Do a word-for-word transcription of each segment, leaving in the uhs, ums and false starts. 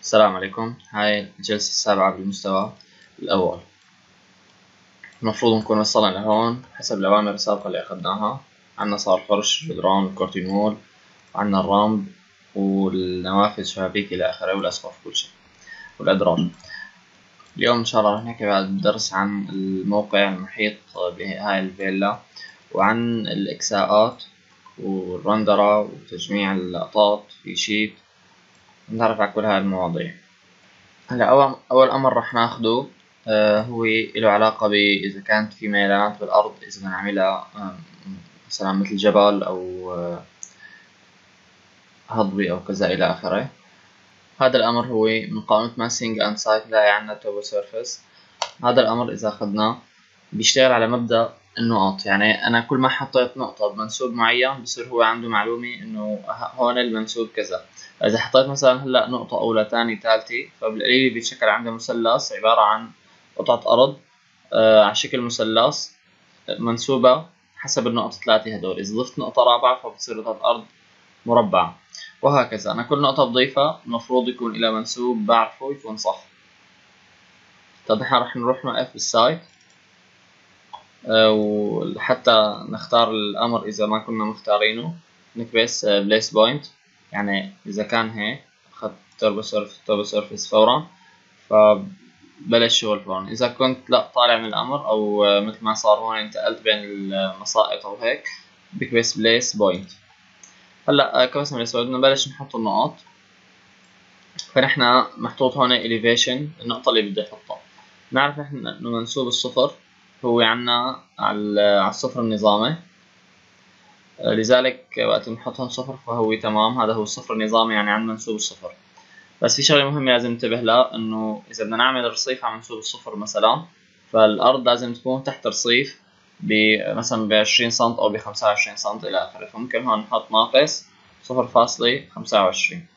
السلام عليكم. هاي الجلسة السابعة بالمستوى الأول. المفروض نكون وصلنا لهون حسب الأوامر السابقة اللي أخذناها. عنا صار فرش جدران والكورتينول، وعنا الرمب والنوافذ شبابيك إلى آخره والأسقف كل شيء والأدراج. اليوم إن شاء الله رح نحكي بعد الدرس عن الموقع المحيط بهاي الفيلا، وعن الإكساءات والرندرة وتجميع اللقطات في شيت. نتعرف على كل هاي المواضيع. هلا أول أول أمر رح ناخده آه هو له علاقة بإذا كانت في ميلانات بالأرض، إذا بنعملها آه مثلا مثل جبل أو آه هضبة أو كذا إلى آخره. هذا الأمر هو من قائمة ماسينج أند سايت، نلاقي عنا توبو سيرفيس. هذا الأمر إذا أخذناه بيشتغل على مبدأ النقط، يعني أنا كل ما حطيت نقطة بمنسوب معين بصير هو عنده معلومة إنه هون المنسوب كذا. إذا حطيت مثلا هلا نقطة أولى ثاني ثالثة، فبالقليل بيتشكل عندي مثلث عبارة عن قطعة أرض آه على شكل مثلث منسوبة حسب النقط الثلاثة هدول. إذا ضفت نقطة رابعة فبتصير قطعة أرض مربعة، وهكذا. أنا كل نقطة بضيفها المفروض يكون إلى منسوب بعرفه يكون صح. طب نحن رح نروح نوقف بالسايت وحتى نختار الأمر إذا ما كنا مختارينه، نكبس بليس بوينت. يعني إذا كان هيك أخذت توربو سيرفيس توربو سيرفيس فورا فبلش شغل فورا. إذا كنت لا طالع من الأمر أو مثل ما صار هون انتقلت بين المسائط أو هيك، بكبس بليس بوينت. هلا كبسنا بليس بوينت، بدنا نبلش نحط النقط. فنحن محطوط هون elevation النقطة اللي بدي أحطها. نعرف نحن إنه منسوب الصفر هو عنا على الصفر النظامي، لذلك وقت نحط هون صفر فهو تمام، هذا هو الصفر النظامي يعني عن منسوب الصفر. بس في شغلة مهمة لازم ننتبه لها، إنه إذا بدنا نعمل رصيف على منسوب الصفر مثلا، فالأرض لازم تكون تحت رصيف مثلا بعشرين سنت أو بخمسة وعشرين سنت إلى آخره. فممكن هون نحط ناقص صفر فاصلة خمسة وعشرين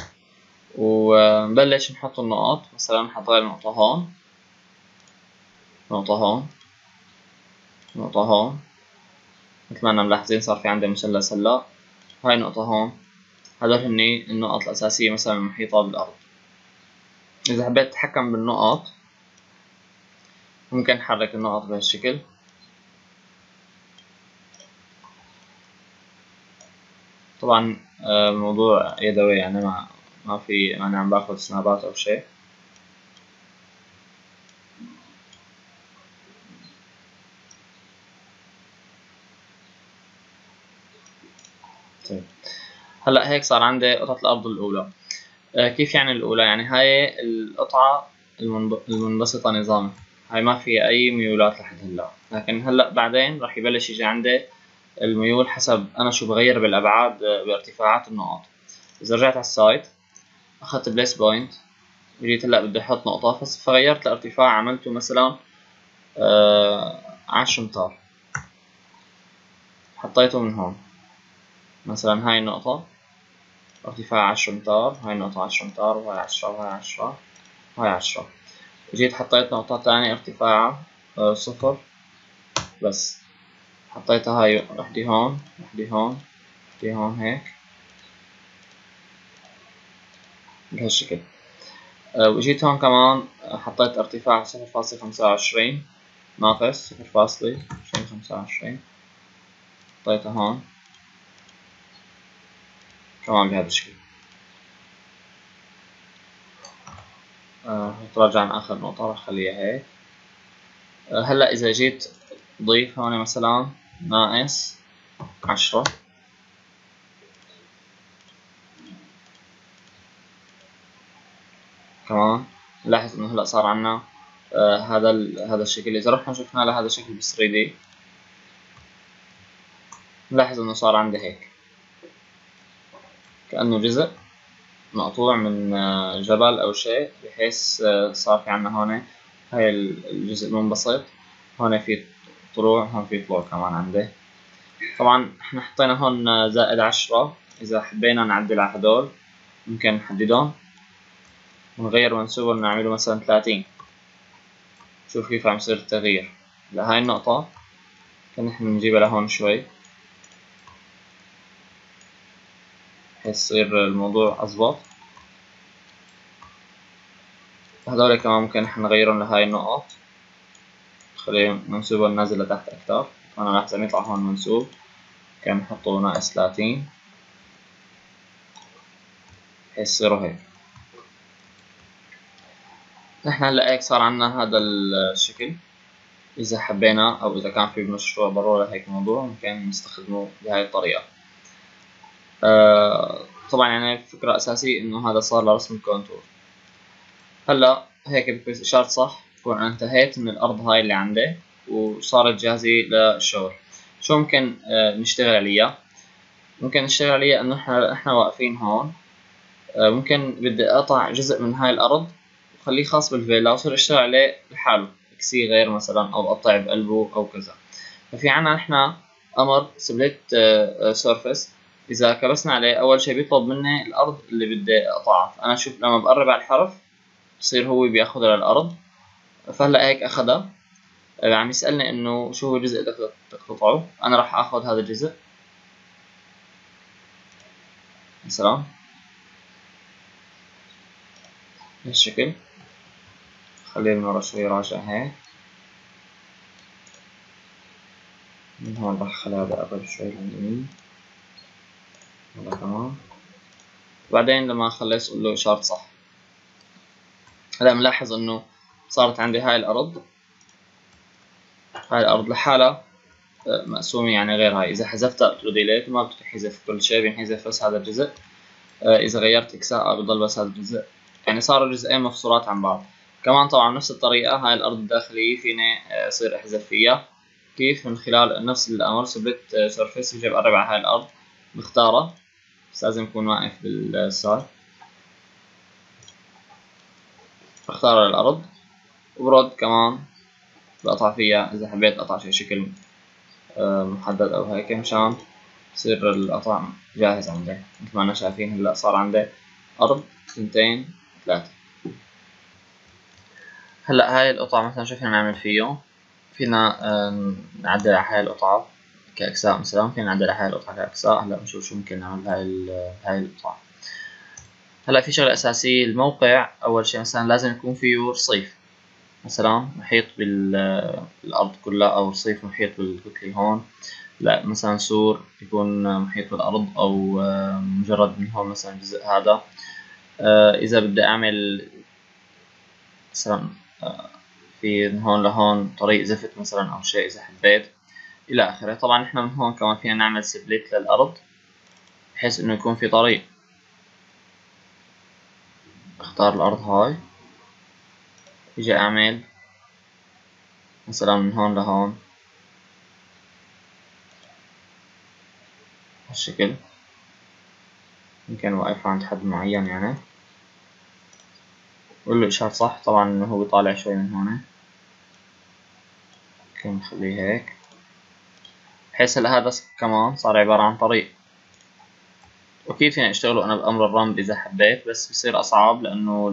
ونبلش نحط النقط. مثلا حطينا نقطة هون، نقطة هون، نقطة هون، مثل ما أنا ملاحظين صار في عندي مثلث هلا. هاي نقطة هون. هدول هني النقط الأساسية مثلا المحيطة بالأرض. إذا حبيت أتحكم بالنقط ممكن نحرك النقط بهالشكل. طبعا الموضوع يدوي، يعني ما ما في ما أنا عم باخذ سنابات أو شيء. طيب هلا هيك صار عندي قطعة الأرض الأولى. كيف يعني الأولى؟ يعني هاي القطعة المنبسطة نظامي، هاي ما فيها أي ميولات لحد هلا. لكن هلا بعدين راح يبلش يجي عندي الميول حسب أنا شو بغير بالأبعاد بارتفاعات النقط. إذا رجعت على السايت أخذت بليس بوينت، جيت هلا بدي أحط نقطة فغيرت الارتفاع، عملته مثلا آه عشرة أمتار، حطيته من هون. مثلا هاي النقطة ارتفاع عشرة أمتار، هاي النقطة عشرة أمتار، وهاي عشرة وهاي عشرة وهاي عشرة. جيت حطيت نقطة تانية ارتفاعها آه صفر، بس حطيتها هاي وحدي هون وحدي هون وحدي هون هيك بهالشكل. أه وجيت هون كمان حطيت ارتفاع صفر فاصلة خمسة وعشرين ناقص صفر فاصلة خمسة وعشرين، حطيتها هون كمان بهذا الشكل. أه نتراجع عن آخر نقطة راح خليها هيك. أه هلا إذا جيت ضيف هون مثلا ناقص عشرة، كمان لاحظ إنه هلا صار عنا آه هذا هذا الشكل. إذا رحنا شفنا لهذا الشكل ب ثري دي نلاحظ إنه صار عندي هيك كأنه جزء مقطوع من آه جبل أو شيء، بحيث آه صار في عنا هون هاي الجزء المنبسط، هون في طلوع، هون في طلوع كمان عندي. طبعا احنا حطينا هون زائد عشرة، إذا حبينا نعدل على هدول ممكن نحددهم ونغير منسوبهم، نعمله مثلا ثلاثين. شوف كيف عم يصير التغيير. لهاي النقطة كان نحن نجيبها لهون شوي بحيث يصير الموضوع أضبط. هذول كمان ممكن نحن نغيرهم لهاي النقط، نخلي منسوبهم نازل لتحت أكتر. أنا لاحظ يطلع هون منسوب، كان نحطه ناقص ثلاثين بحيث يصيروا هيك. نحن هلا هيك صار عنا هذا الشكل. إذا حبينا أو إذا كان في مشروع ضروري هيك موضوع ممكن نستخدمه بهاي الطريقة. آه طبعا يعني الفكرة أساسية إنه هذا صار لرسم الكونتور. هلا هيك بكون إشارة صح، بكون أنا انتهيت من الأرض هاي اللي عندي وصارت جاهزة للشغل. شو ممكن آه نشتغل عليها؟ ممكن نشتغل عليها إنه إحنا إحنا واقفين هون. آه ممكن بدي أقطع جزء من هاي الأرض وخليه خاص بالفيلا وصير أشتغل عليه لحاله، أكسيه غير مثلا أو أقطع بقلبه أو كذا. ففي عنا نحنا أمر سبليت سيرفيس. إذا كبسنا عليه أول شي بيطلب مني الأرض اللي بدي أقطعها. أنا شوف لما بقرب على الحرف بصير هو بياخدها للأرض. فهلا هيك أخدها، عم يسألني إنه شو هو الجزء اللي بدك تقطعه. أنا راح آخذ هذا الجزء مثلا بهالشكل. خليه من ورا شوي راجع هيك. من هون راح أخلي هذا أقرب شوي لليمين، هذا كمان. وبعدين لما أخلص أقول له إشارة صح. هلا ملاحظ إنه صارت عندي هاي الأرض، هاي الأرض لحالها مقسومة يعني غير هاي. إذا حذفتها قلت له ديليت ما بتحذف كل شيء، بينحذف بس هذا الجزء. إذا غيرت إكساء بضل بس هذا الجزء، يعني صاروا جزئين مفصولات عن بعض. كمان طبعا نفس الطريقة هاي الأرض الداخلية فيني أصير أحذف فيها. كيف؟ من خلال نفس الأمر سبليت سيرفيس. بجي بقرب على هاي الأرض بختارها، بس لازم يكون واقف باليسار. بختار الأرض وبرد كمان بقطع فيها إذا حبيت أقطع شي شكل محدد أو هيك، مشان يصير القطع جاهز عندي. مثل ما أنا شايفين هلا صار عندي أرض ثنتين ثلاثة. هلا هاي القطع مثلا شو فينا نعمل فيه؟ فينا نعدل على هاي القطعة كأجزاء مثلا. فينا نعدل على هاي القطعة كأجزاء. هلا بنشوف شو ممكن نعمل بهاي هاي القطعة. هلا في شغلة أساسية، الموقع أول شي مثلا لازم يكون فيه رصيف، مثلا محيط بالأرض كلها، أو رصيف محيط بالكتلة هون. لا مثلا سور يكون محيط بالأرض، أو مجرد من هون مثلا الجزء هذا. إذا بدي أعمل مثلا في من هون لهون طريق زفت مثلا أو شيء إذا حبيت إلى آخره. طبعا نحن من هون كمان فينا نعمل سبليت للأرض بحيث إنه يكون في طريق. اختار الأرض هاي، يجي أعمل مثلا من هون لهون هالشكل. يمكن واقف عند حد معين يعني. قول له إشارة صح. طبعا إنه هو بيطالع شوي من هون، ممكن نخليه هيك بحيث هلا هذا كمان صار عبارة عن طريق. أكيد فيني أشتغله أنا بأمر الرمل إذا حبيت، بس بصير أصعب لأنه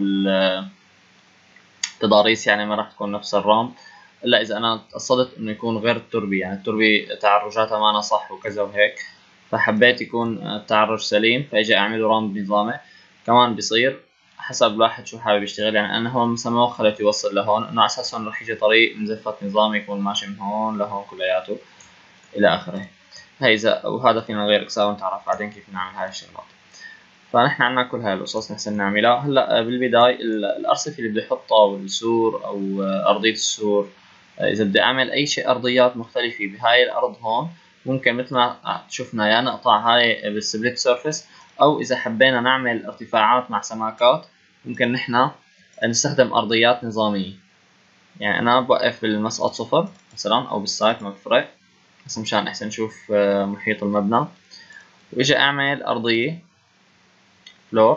التضاريس يعني ما راح تكون نفس الرمل إلا إذا أنا قصدت إنه يكون غير التربي. يعني التربي تعرجاتها معنا صح وكذا وهيك، فحبيت يكون التعرج سليم فأجي أعمله رمل بنظامي. كمان بصير حسب الواحد شو حابب يشتغل. يعني أنا هون مثلا ما خليته يوصل لهون، إنه على أساس هون راح يجي طريق مزفت نظامي يكون ماشي من هون لهون كلياته إلى آخره. هي إذا وهذا فينا نغير إكسار ونتعرف بعدين كيف نعمل هاي الشغلات. فنحن عنا كل هاي القصص نحسن نعملها. هلا بالبداية الأرصفة اللي بدي أحطها والسور أو أرضية السور، إذا بدي أعمل أي شيء أرضيات مختلفة بهاي الأرض هون، ممكن مثل ما شفنا يا نقطع هاي بالسبليت سيرفيس، أو إذا حبينا نعمل ارتفاعات مع سماكات ممكن نحن نستخدم أرضيات نظامية. يعني أنا بوقف بالمسقط صفر مثلا أو بالسايت ما بفرق، بس مشان أحسن نشوف محيط المبنى. وإجي أعمل أرضية فلور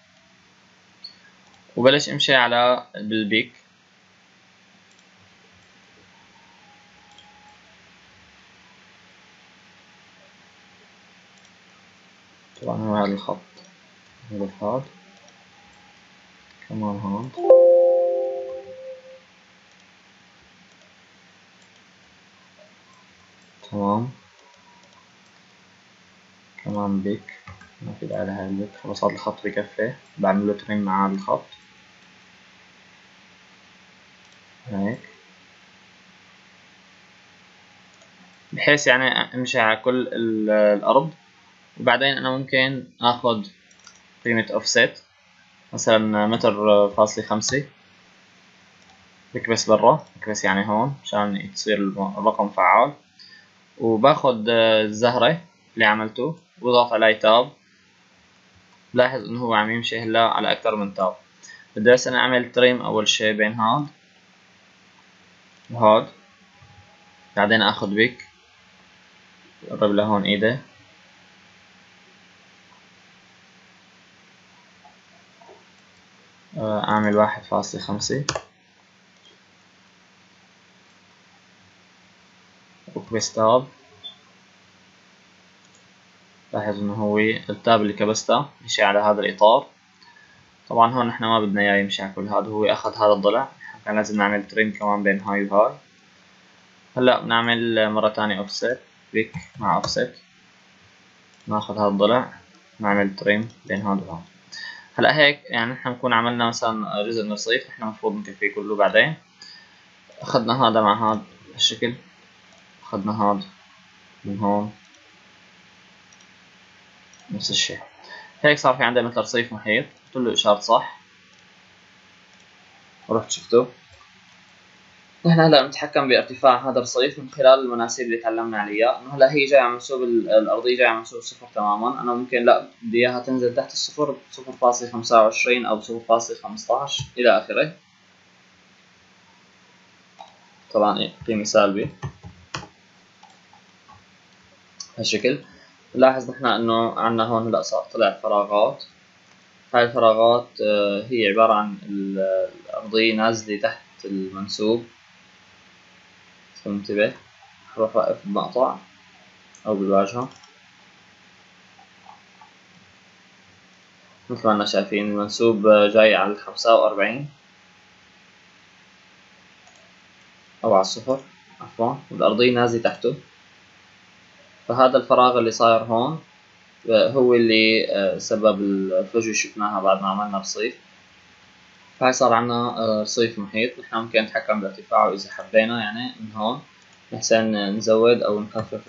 وبلش امشي على بالبيك. طبعا هو هذا الخط، هذا الخط كمان هون. تمام كمان بيك، ما في داعي لهاي البيك، خلص هذا الخط بكفي. بعمل له تريم مع هذا الخط. هيك بحيث يعني امشي على كل الارض. وبعدين انا ممكن اخذ قيمة اوفست مثلا متر فاصلة خمسة، بكبس برا، بكبس يعني هون مشان تصير الرقم فعال، وباخد الزهرة اللي عملته وبضغط عليه تاب. لاحظ انه هو عم يمشي هلا على اكثر من تاب. بدي بس انا اعمل تريم اول شي بين هاد وهاد، بعدين اخذ بيك قرب لهون ايده، اعمل واحد فاصلة خمسة وكبس تاب. لاحظ انه هو التاب اللي كبسته مشي على هذا الاطار. طبعا هون نحن ما بدنا اياه يمشي على كل هذا، هو اخذ هذا الضلع، كان لازم نعمل تريم كمان بين هاي وهاي. هلا بنعمل مرة تانية اوفست، بيك مع اوفست، ناخذ هذا الضلع نعمل تريم بين هذا وهذا. هلا هيك يعني نحن نكون عملنا مثلا جزء من الرصيف، نحن المفروض نكفيه كله. بعدين اخذنا هذا مع هذا الشكل، اخذنا هذا من هون نفس الشيء، هيك صار في عندنا مثل رصيف محيط. قلت له اشارة صح ورحت شفته. نحن هلا بنتحكم بارتفاع هذا الرصيف من خلال المناسيب اللي تعلمنا عليها. انه هلا هي جايه على منسوب الارضيه، جايه على منسوب صفر تماما. انا ممكن لا بدي اياها تنزل تحت الصفر صفر فاصلة خمسة وعشرين او صفر فاصلة خمسة عشر الى اخره. طبعا قيمه سالبه هالشكل. نلاحظ نحن انه عندنا هون هلا صار طلع فراغات. هاي الفراغات هي عباره عن الارضيه نازله تحت المنسوب. انتبه، روح واقف بمقطع او بالواجهه مثل ما احنا شايفين المنسوب جاي على الخمسة وأربعين او على الصفر عفوا، والارضية نازلة تحته. فهذا الفراغ اللي صاير هون هو اللي سبب الفجوة اللي شفناها بعد ما عملنا رصيف. فهي صار عنا رصيف محيط. نحن ممكن نتحكم بارتفاعه اذا حبينا، يعني من هون نحسن نزود او نخفف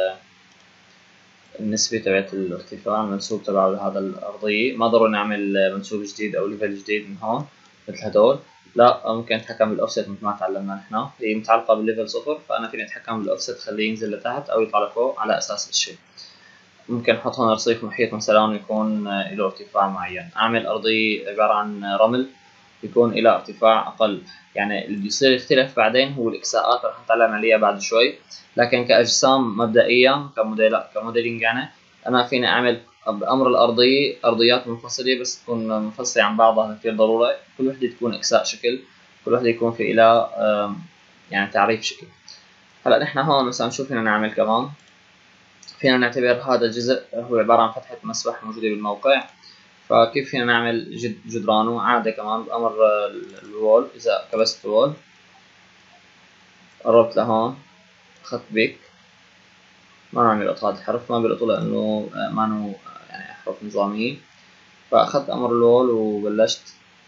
النسبة تبعت الارتفاع المنسوب تبعه لهذا الأرضية. ما ضروري نعمل منسوب جديد أو ليفل جديد من هون مثل هدول، لا ممكن نتحكم بالأوفست مثل ما تعلمنا نحن. هي متعلقة بالليفل صفر، فأنا فيني أتحكم بالأوفست خليه ينزل لتحت أو يطلع لفوق على أساس الشيء. ممكن أحط هون رصيف محيط مثلا يكون له ارتفاع معين. أعمل أرضية عبارة عن رمل يكون إلى ارتفاع أقل. يعني اللي بيصير يختلف بعدين هو الإكساءات، رح نتعلم عليها بعد شوي. لكن كأجسام مبدئيا كموديلات كموديلينج يعني أنا فيني أعمل بأمر الأرضية أرضيات منفصلة، بس تكون منفصلة عن بعضها كثير ضروري. كل وحدة تكون إكساء شكل، كل وحدة يكون في إلى يعني تعريف شكل. هلا نحن هون مثلا شو فينا نعمل كمان؟ فينا نعتبر هذا الجزء هو عبارة عن فتحة مسبح موجودة بالموقع. فكيف فينا نعمل جد جدرانه عادي كمان بأمر الوول. إذا كبست وول قربت لهون أخذت بيك، ما عم يلقط هذا الحرف، ما بيلقطه لأنه ما نو يعني أحرف نظامية. فأخذت أمر الوول وبلشت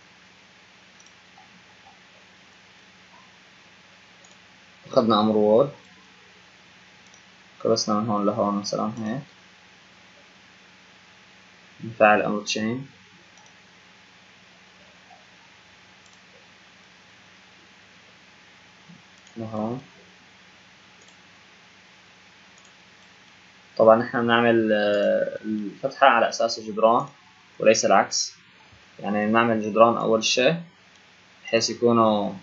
أخذنا أمر وول، كبسنا من هون لهون مثلا هيك، نفعل أمر تشين لهون. طبعا نحن بنعمل الفتحة على أساس الجدران وليس العكس. يعني نعمل جدران أول شيء بحيث يكونوا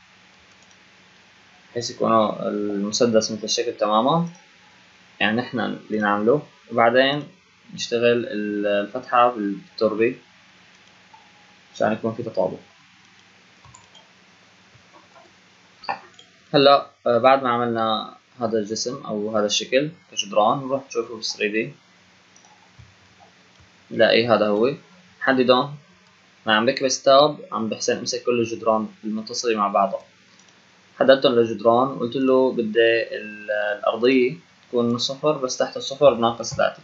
بحيث يكونوا المسدس مثل الشكل تماما، يعني نحن اللي نعمله. وبعدين نشتغل الفتحة بالتربة عشان يكون في تطابق. هلا بعد ما عملنا هذا الجسم او هذا الشكل كجدران، نروح نشوفه بال ثري دي. نلاقي هذا هو حددهم. ما عم بكبس تاب عم بحسن امسك كل الجدران المتصلة مع بعضها. حددتهم للجدران وقلت له بدي الأرضية تكون من صفر بس تحت الصفر بناقص ثلاثة.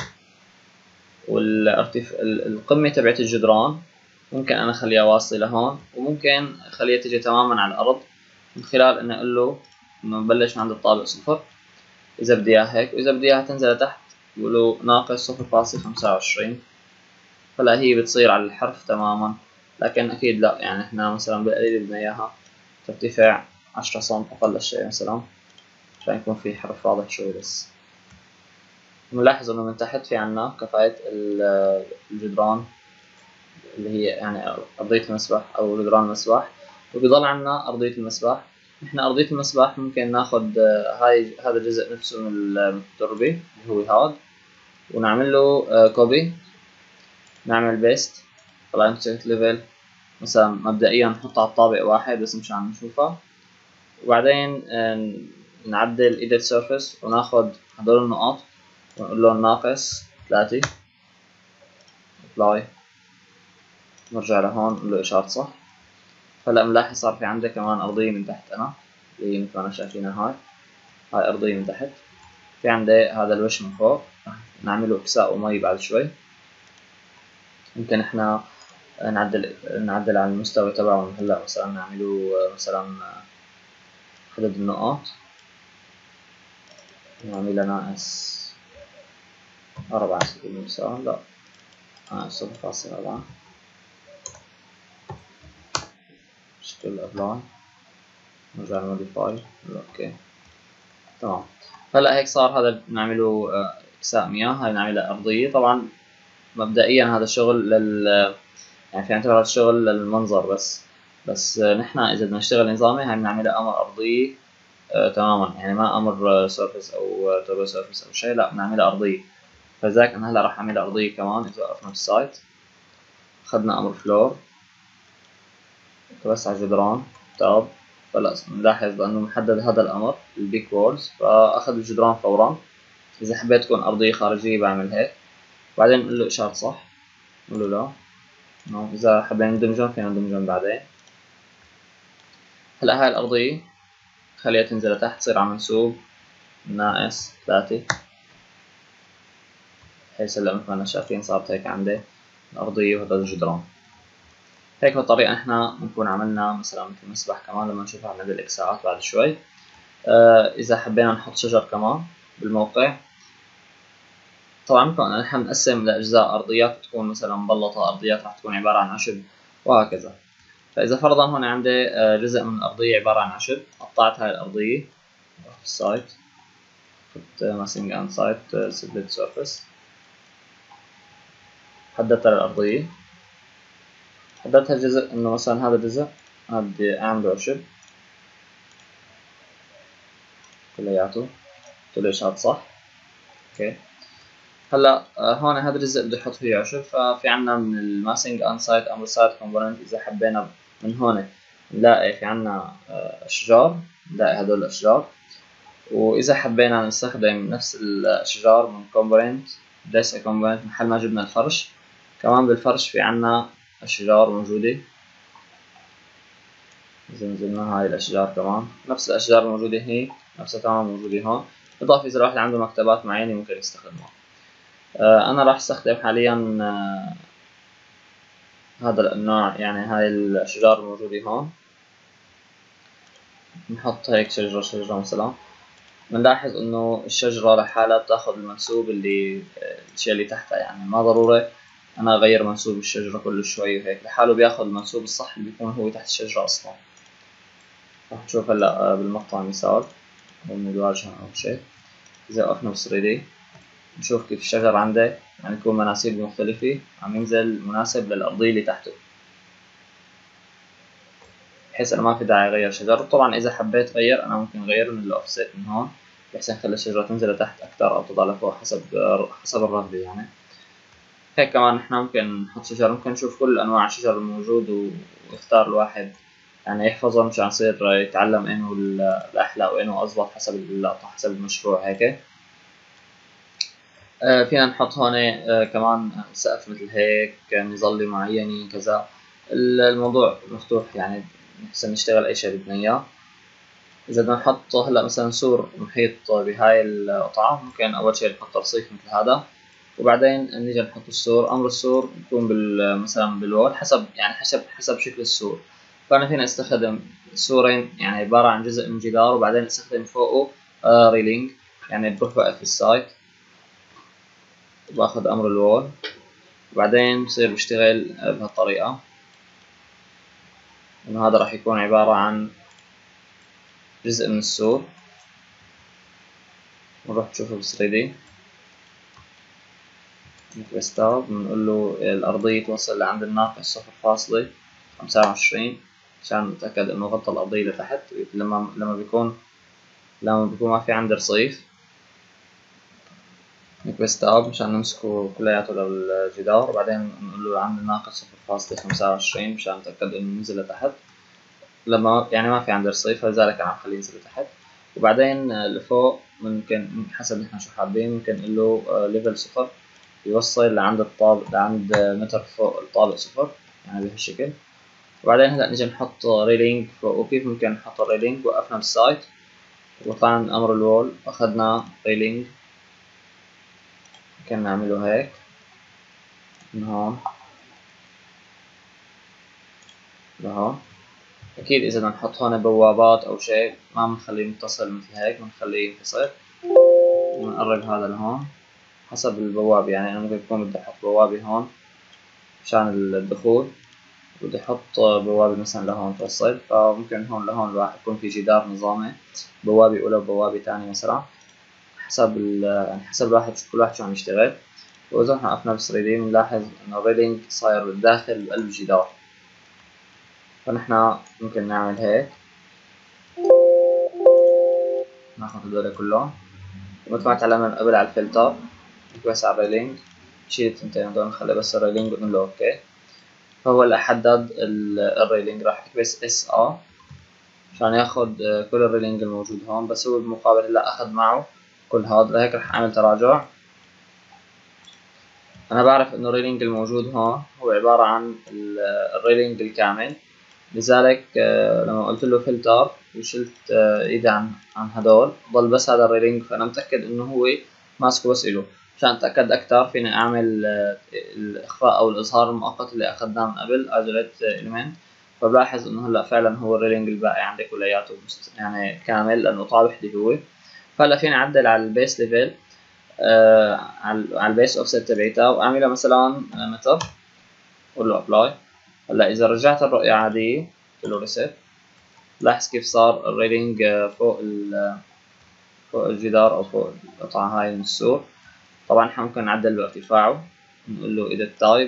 والقمة تبعت الجدران ممكن أنا أخليها واصلة لهون، وممكن أخليها تجي تماما على الأرض من خلال إني أقول له إنه نبلش من عند الطابق صفر إذا بدي إياها هيك، وإذا بدي إياها تنزل لتحت بقوله ناقص صفر فاصلة خمسة وعشرين. فلا هي بتصير على الحرف تماما، لكن أكيد لا، يعني إحنا مثلا بالقليل بدنا إياها ترتفع عشرة سم أقل شيء مثلا عشان يكون في حرف واضح شوي. بس نلاحظ إنه من تحت في عنا كفاءة الجدران اللي هي يعني أرضية المسبح أو جدران المسبح، وبيضل عنا أرضية المسبح. إحنا أرضية المسبح ممكن ناخد هاي هذا الجزء نفسه من التربة اللي هو هاد، ونعمل له كوبي، نعمل بيست فلاين سيت ليفل مثلا مبدئيا نحطها على طابق واحد بس مشان نشوفها، وبعدين نعدل edit surface وناخد هدول النقاط ونقول له ناقص ثلاثة apply، نرجع لهون نقول له إشارة صح. هلا ملاحظ صار في عندي كمان أرضية من تحت أنا اللي هي مثل ما شايفينها، هاي هاي أرضية من تحت، في عندي هذا الوش من فوق نعمله إكساء ومي بعد شوي. ممكن إحنا نعدل نعدل على المستوى تبعه هلا مثلا نعمله مثلا عدد النقاط نعملها ناقص أربعة على سبيل المثال، لا ناقص صفر فاصلة أربعة، شكل أبلاي نرجع لموديفاي اوكي تمام. هلا هيك صار هذا نعمله إكساء مياه، هاي نعملها أرضية. طبعا مبدئيا هذا الشغل لل يعني في نعتبر هذا الشغل للمنظر بس، بس نحن إذا بدنا نشتغل نظامي هاي بنعملها أمر أرضية آه تماما، يعني ما أمر سيرفيس أو توربو سيرفيس أو شيء، لا بنعملها أرضية. فذاك أنا هلا راح أعملها أرضية كمان. إذا وقفنا بالسايت أخذنا أمر فلور بس على الجدران تاب، فلا نلاحظ بأنه محدد هذا الأمر البيك وولز، فأخذ الجدران فورا. إذا حبيت تكون أرضية خارجية بعمل هيك، بعدين نقول له إشارة صح، نقول له لا، إذا حبينا ندمجهم فينا ندمجهم بعدين. هلا هاي الأرضية خليها تنزل لتحت تصير على منسوب ناقص ثلاثة، بحيث هلا مثل ما شايفين صارت هيك عندي الأرضية وهذا الجدران. هيك بالطريقة احنا بنكون عملنا مثلا مثل مسبح كمان لما نشوفها عند الإكساءات بعد شوي. آه إذا حبينا نحط شجر كمان بالموقع، طبعا ممكن نحن نقسم لأجزاء، أرضيات تكون مثلا مبلطة، أرضيات راح تكون عبارة عن عشب وهكذا. فإذا فرضا هون عندي جزء من الأرضية عبارة عن عشب، قطعت هاي الأرضية في السايت، كنت ماسنج أند سايت سبليت سيرفيس، حددت الأرضية، حددت هالجزء إنه مثلا هذا الجزء أنا بدي أعمله عشب كلياته، قلت له إشارة صح أوكي. هلا هون هذا الجزء بدي أحط فيه عشب، ففي عنا من الماسنج أند سايت أمر سايت كومبوننت، إذا حبينا من هون نلاقي في عنا أشجار، نلاقي هدول الأشجار. وإذا حبينا نستخدم نفس الأشجار من كومبوننت ليس كومبوننت محل ما جبنا الفرش، كمان بالفرش في عنا أشجار موجودة. إذا نزلنا هاي الأشجار كمان نفس الأشجار الموجودة هي نفسها تمام موجودة هون، إضافة إذا الواحد عنده مكتبات معينة ممكن يستخدمها. آه أنا راح استخدم حاليا آه هذا النوع، يعني هاي الأشجار الموجودة هون. نحط هيك شجرة شجرة مثلا، بنلاحظ إنه الشجرة لحالها بتاخذ المنسوب اللي الأشياء اللي تحتها، يعني ما ضروري أنا أغير منسوب الشجرة كل شوي وهيك، لحاله بياخذ المنسوب الصح اللي بيكون هو تحت الشجرة أصلا. راح نشوف هلا بالمقطع مثال أو من الواجهة أو شيء. إذا وقفنا بال ثري دي نشوف كيف الشجر عندي يعني يكون مناسيب مختلفة عم ينزل مناسب للأرضية اللي تحته، بحيث أنا ما في داعي أغير شجر. طبعا إذا حبيت أغير أنا ممكن أغير من الأوفست من هون بحيث نخلي الشجرة تنزل لتحت أكثر أو تضع لفوق حسب حسب الرغبة. يعني هيك كمان نحن ممكن نحط شجر، ممكن نشوف كل أنواع الشجر الموجود ويختار الواحد يعني يحفظهم مشان يصير يتعلم إنه الأحلى وإنه أضبط حسب اللقطة حسب المشروع. هيك آه فينا نحط هون آه كمان سقف مثل هيك مظلة معينة كذا، الموضوع مفتوح يعني نحسن نشتغل أي شيء بدنا إياه. إذا بدنا نحط هلا مثلا سور محيط بهاي القطعة، ممكن أول شيء نحط رصيف مثل هذا، وبعدين نيجي نحط السور. أمر السور يكون بال مثلا بالوول حسب يعني حسب حسب شكل السور. فأنا فينا استخدم سورين يعني عبارة عن جزء من جدار وبعدين استخدم فوقه آه ريلينج، يعني بروح بقى في السايت وباخذ أمر الوول وبعدين بصير بشتغل بهالطريقة، إنه هذا راح يكون عبارة عن جزء من السور. ونروح نشوفه ب ثري دي ستار، بنقول له الأرضية توصل لعند الناقص صفر فاصلة خمسة وعشرين عشان نتأكد إنه غطى الأرضية لتحت. لما لما بيكون لما بيكون ما في عندي رصيف نكبس تاب مشان نمسكه كلياته للجدار، وبعدين نقول له عند الناقص صفر فاصلة خمسة وعشرين مشان نتأكد إنه نزل لتحت. لما يعني ما في عندي رصيف فلذلك أنا عم خليه ينزل لتحت. وبعدين لفوق ممكن حسب نحن شو حابين ممكن نقول له ليفل صفر يوصل لعند الطابق لعند متر فوق الطابق صفر، يعني بهالشكل. وبعدين هلا نجي نحط ريلينج فوق. وكيف ممكن نحط الريلينج؟ وقفنا بالسايت وطلعنا من أمر الوول أخذنا ريلينج، ممكن نعمله هيك من هون لهون. أكيد إذا بدنا نحط هون بوابات أو شيء ما بنخليه متصل مثل هيك، بنخليه ينفصل ونقرب هذا لهون حسب البوابة. يعني أنا ممكن يكون بدي أحط بوابة هون مشان الدخول، بدي أحط بوابة مثلا لهون توصل، فممكن هون لهون الواحد يكون في جدار نظامي بوابة أولى وبوابة تانية مثلا، حسب ال يعني حسب الواحد كل واحد شو عم يشتغل. وإذا احنا وقفنا ب ثري دي بنلاحظ إنه الريلينج صاير بالداخل بقلب الجدار، فنحنا ممكن نعمل هيك، ناخذ هدول كلهم ومثل ما تعلمنا من قبل على الفلتر نكبس على الريلينج، نشيل التنتين هدول نخلي بس الريلينج ونقول له اوكي. فهو اللي حدد الريلينج راح يكبس اس ا عشان ياخد كل الريلينج الموجود هون، بس هو بالمقابل هلا اخذ معه كل هذا، لهيك راح اعمل تراجع. انا بعرف انه الريلينج الموجود هون هو عبارة عن الريلينج الكامل، لذلك لما قلت له فلتر وشلت ايدي عن عن هدول ضل بس هذا الريلينج، فانا متأكد انه هو ماسكه بس إله. عشان اتأكد اكثر فيني اعمل الاخفاء او الاظهار المؤقت اللي اخذناه من قبل isolate element، فبلاحظ انه هلا فعلا هو الريلينج الباقي عندي كلياته يعني كامل لانه طابح لي هو. فهلا فيني اعدل على البيس ليفل آه على البيس اوفست تبعتها واعملها مثلا متر، اقول له ابلاي. هلا اذا رجعت الرؤية عادية قلت له ريست، لاحظ كيف صار الريلينج فوق فوق الجدار او فوق القطعة هاي من السور. طبعا احنا ممكن نعدل بارتفاعه، نقول له edit type،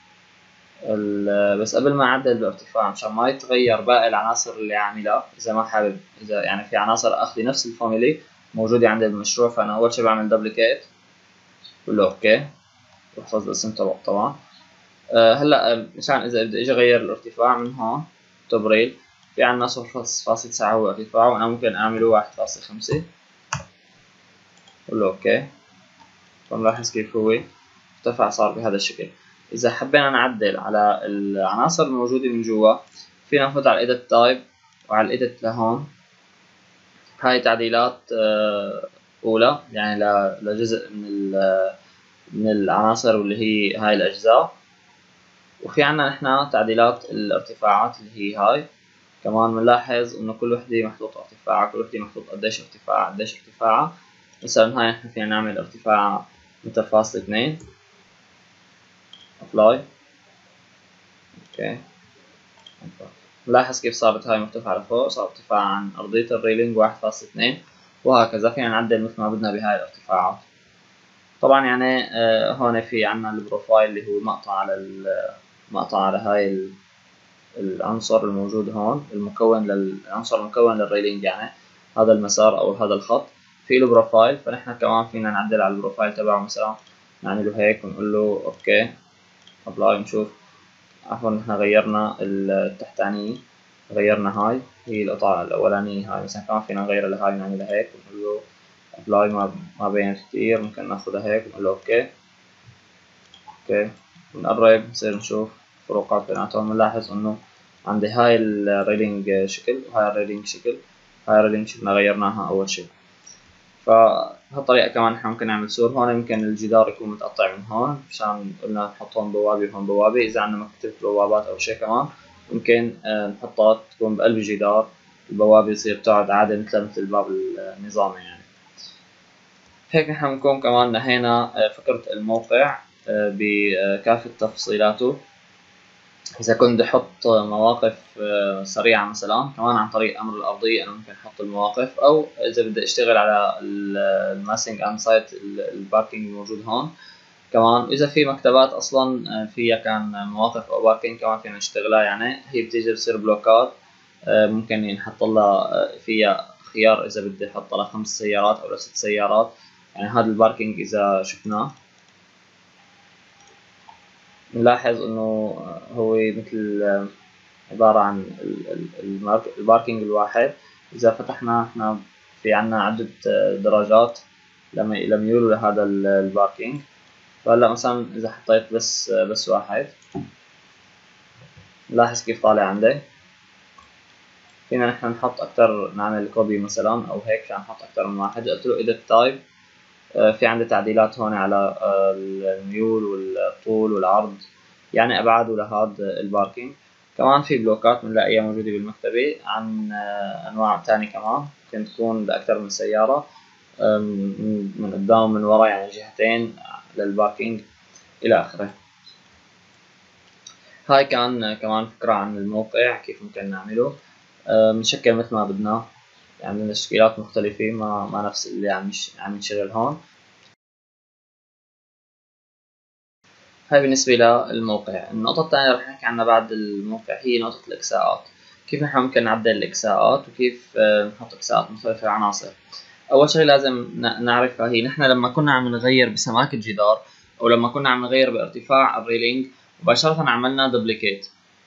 بس قبل ما اعدل بارتفاعه مشان ما يتغير باقي العناصر اللي عاملها، اذا ما حابب اذا يعني في عناصر اخذ نفس الفاميلي موجودة عندي بالمشروع، فانا اول شي بعمل دبليكيت بقول له اوكي بحفظ الاسم تبعه طبعا. أه هلا مشان اذا بدي اجي اغير الارتفاع من هون توب ريل في عنا صفر فاصلة تسعة هو ارتفاعه، وانا ممكن اعمله واحد فاصلة خمسة قول له اوكي. فنلاحظ كيف هو ارتفع صار بهذا الشكل. اذا حبينا نعدل على العناصر الموجودة من جوا فينا نفوت على الايديت تايب وعلى الايديت لهون. هاي تعديلات أه اولى يعني لجزء من من العناصر واللي هي هاي الاجزاء. وفي عنا نحن تعديلات الارتفاعات اللي هي هاي كمان بنلاحظ انه كل وحده محطوط ارتفاعها، كل وحده محطوط قديش ارتفاعها قديش ارتفاعها. مثلا هاي نحن فينا نعمل ارتفاع متر فاصلة اثنين ابلاي اوكي. نلاحظ كيف صارت هاي مرتفعة لفوق، صار ارتفاع عن ارضية الريلينج واحد فاصلة اثنين، وهكذا فينا نعدل مثل ما بدنا بهاي الارتفاعات. طبعا يعني آه هون في عنا البروفايل اللي هو مقطع على مقطع على هاي العنصر الموجود هون، المكون للعنصر المكون للريلينج، يعني هذا المسار او هذا الخط في له بروفايل. فنحن كمان فينا نعدل على البروفايل تبعه، مثلا نعمله هيك ونقول له اوكي ابلاي. نشوف عفوا نحن غيرنا التحتانية، غيرنا هاي هي القطعة الأولانية هاي، مثلا كمان فينا نغيرها لهاي نعملها هيك ونقول له ابلاي. ما ما بين كتير ممكن ناخذها هيك ونقول له اوكي اوكي. بنقرب نصير نشوف فروقات بيناتهم. بنلاحظ انه عندي هاي الريلينج شكل وهاي الريلينج شكل، هاي الريلينج شكلنا غيرناها اول شي. فبهالطريقة كمان احنا ممكن نعمل سور. هون ممكن الجدار يكون متقطع من هون مشان قلنا نحط هون بوابة وهون بوابة، اذا عندنا مكتبة بوابات او شي كمان ممكن نحطها تكون بقلب الجدار، البوابة يصير تقعد عادي مثل مثل الباب النظامي يعني. هيك نحن بنكون كمان نهينا فكرة الموقع بكافة تفصيلاته. إذا كنت أحط مواقف سريعة مثلا كمان عن طريق أمر الأرضية، أنا ممكن أحط المواقف، أو إذا بدي أشتغل على الماسنج أند سايت الباركينج الموجود هون كمان. إذا في مكتبات أصلا فيها كان مواقف أو باركينج كمان فينا نشتغلها، يعني هي بتيجي بتصير بلوكات ممكن ينحط لها فيها خيار إذا بدي أحط لها خمس سيارات أو ست سيارات. يعني هذا الباركينج إذا شفناه نلاحظ إنه هو مثل عبارة عن الباركينج الواحد. إذا فتحنا إحنا في عنا عدة درجات لميول لهذا الباركينج. فهلا مثلا إذا حطيت بس بس واحد، لاحظ كيف طالع عندي. فينا نحن نحط أكتر، نعمل كوبي مثلا أو هيك عشان نحط أكتر من واحد. قلت له إيديت تايب، في عندي تعديلات هون على الميول والطول والعرض، يعني أبعاده لهذا الباركينج. كمان في بلوكات بنلاقيها موجودة بالمكتبة عن أنواع تانية كمان، ممكن تكون لأكثر من سيارة من قدام ومن ورا، يعني جهتين للباركينج إلى آخره. هاي كان كمان فكرة عن الموقع كيف ممكن نعمله. بنشكل مثل ما بدنا، يعني تشكيلات مختلفة ما ما نفس اللي عم عم نشتغل هون. هاي بالنسبة للموقع. النقطة الثانية اللي رح نحكي عنها بعد الموقع هي نقطة الإكساءات. كيف نحن ممكن نعدل الإكساءات وكيف نحط إكساءات مختلفة في العناصر. أول شيء لازم نعرفها هي نحن لما كنا عم نغير بسماك الجدار أو لما كنا عم نغير بارتفاع الريلينج مباشرة عملنا دوبليكيت.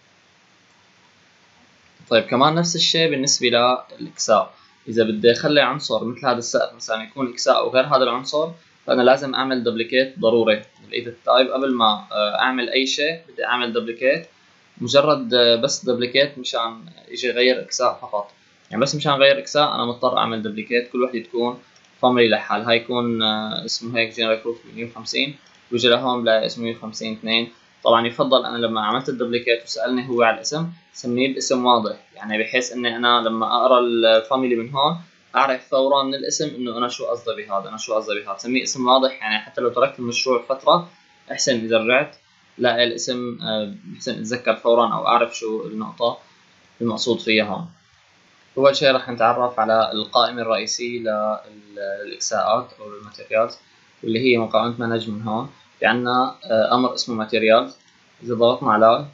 طيب كمان نفس الشيء بالنسبة للإكساء. إذا بدي أخلي عنصر مثل هذا السقف مثلا يكون إكساء أو غير هذا العنصر، فأنا لازم أعمل دوبليكيت ضروري بالإيديت تايب. قبل ما أعمل أي شيء بدي أعمل دوبليكيت، مجرد بس دوبليكيت مشان يجي يغير إكساء فقط. يعني بس مشان غير إكساء أنا مضطر أعمل دوبليكيت، كل وحدة تكون فاميلي لحال. هاي يكون اسمه هيك جنرال بروف مية وخمسين، ويجي لهون بلاقي اسمه مية وخمسين اثنين. طبعا يفضل انا لما عملت الدوبليكيت وسالني هو على الاسم سميه باسم واضح، يعني بحيث اني انا لما اقرا الفاميلي من هون اعرف فورا من الاسم انه انا شو قصدي بهذا، انا شو قصدي بهذا. سميه اسم واضح، يعني حتى لو تركت المشروع فتره احسن اذا رجعت لاقي الاسم احسن اتذكر فورا او اعرف شو النقطه المقصود فيها هون. اول شيء رح نتعرف على القائمه الرئيسيه للاكساءات او الماتيريالز، واللي هي مقاومه مانج. من هون في عندنا امر اسمه ماتيريالز. إذا ضغطنا عليه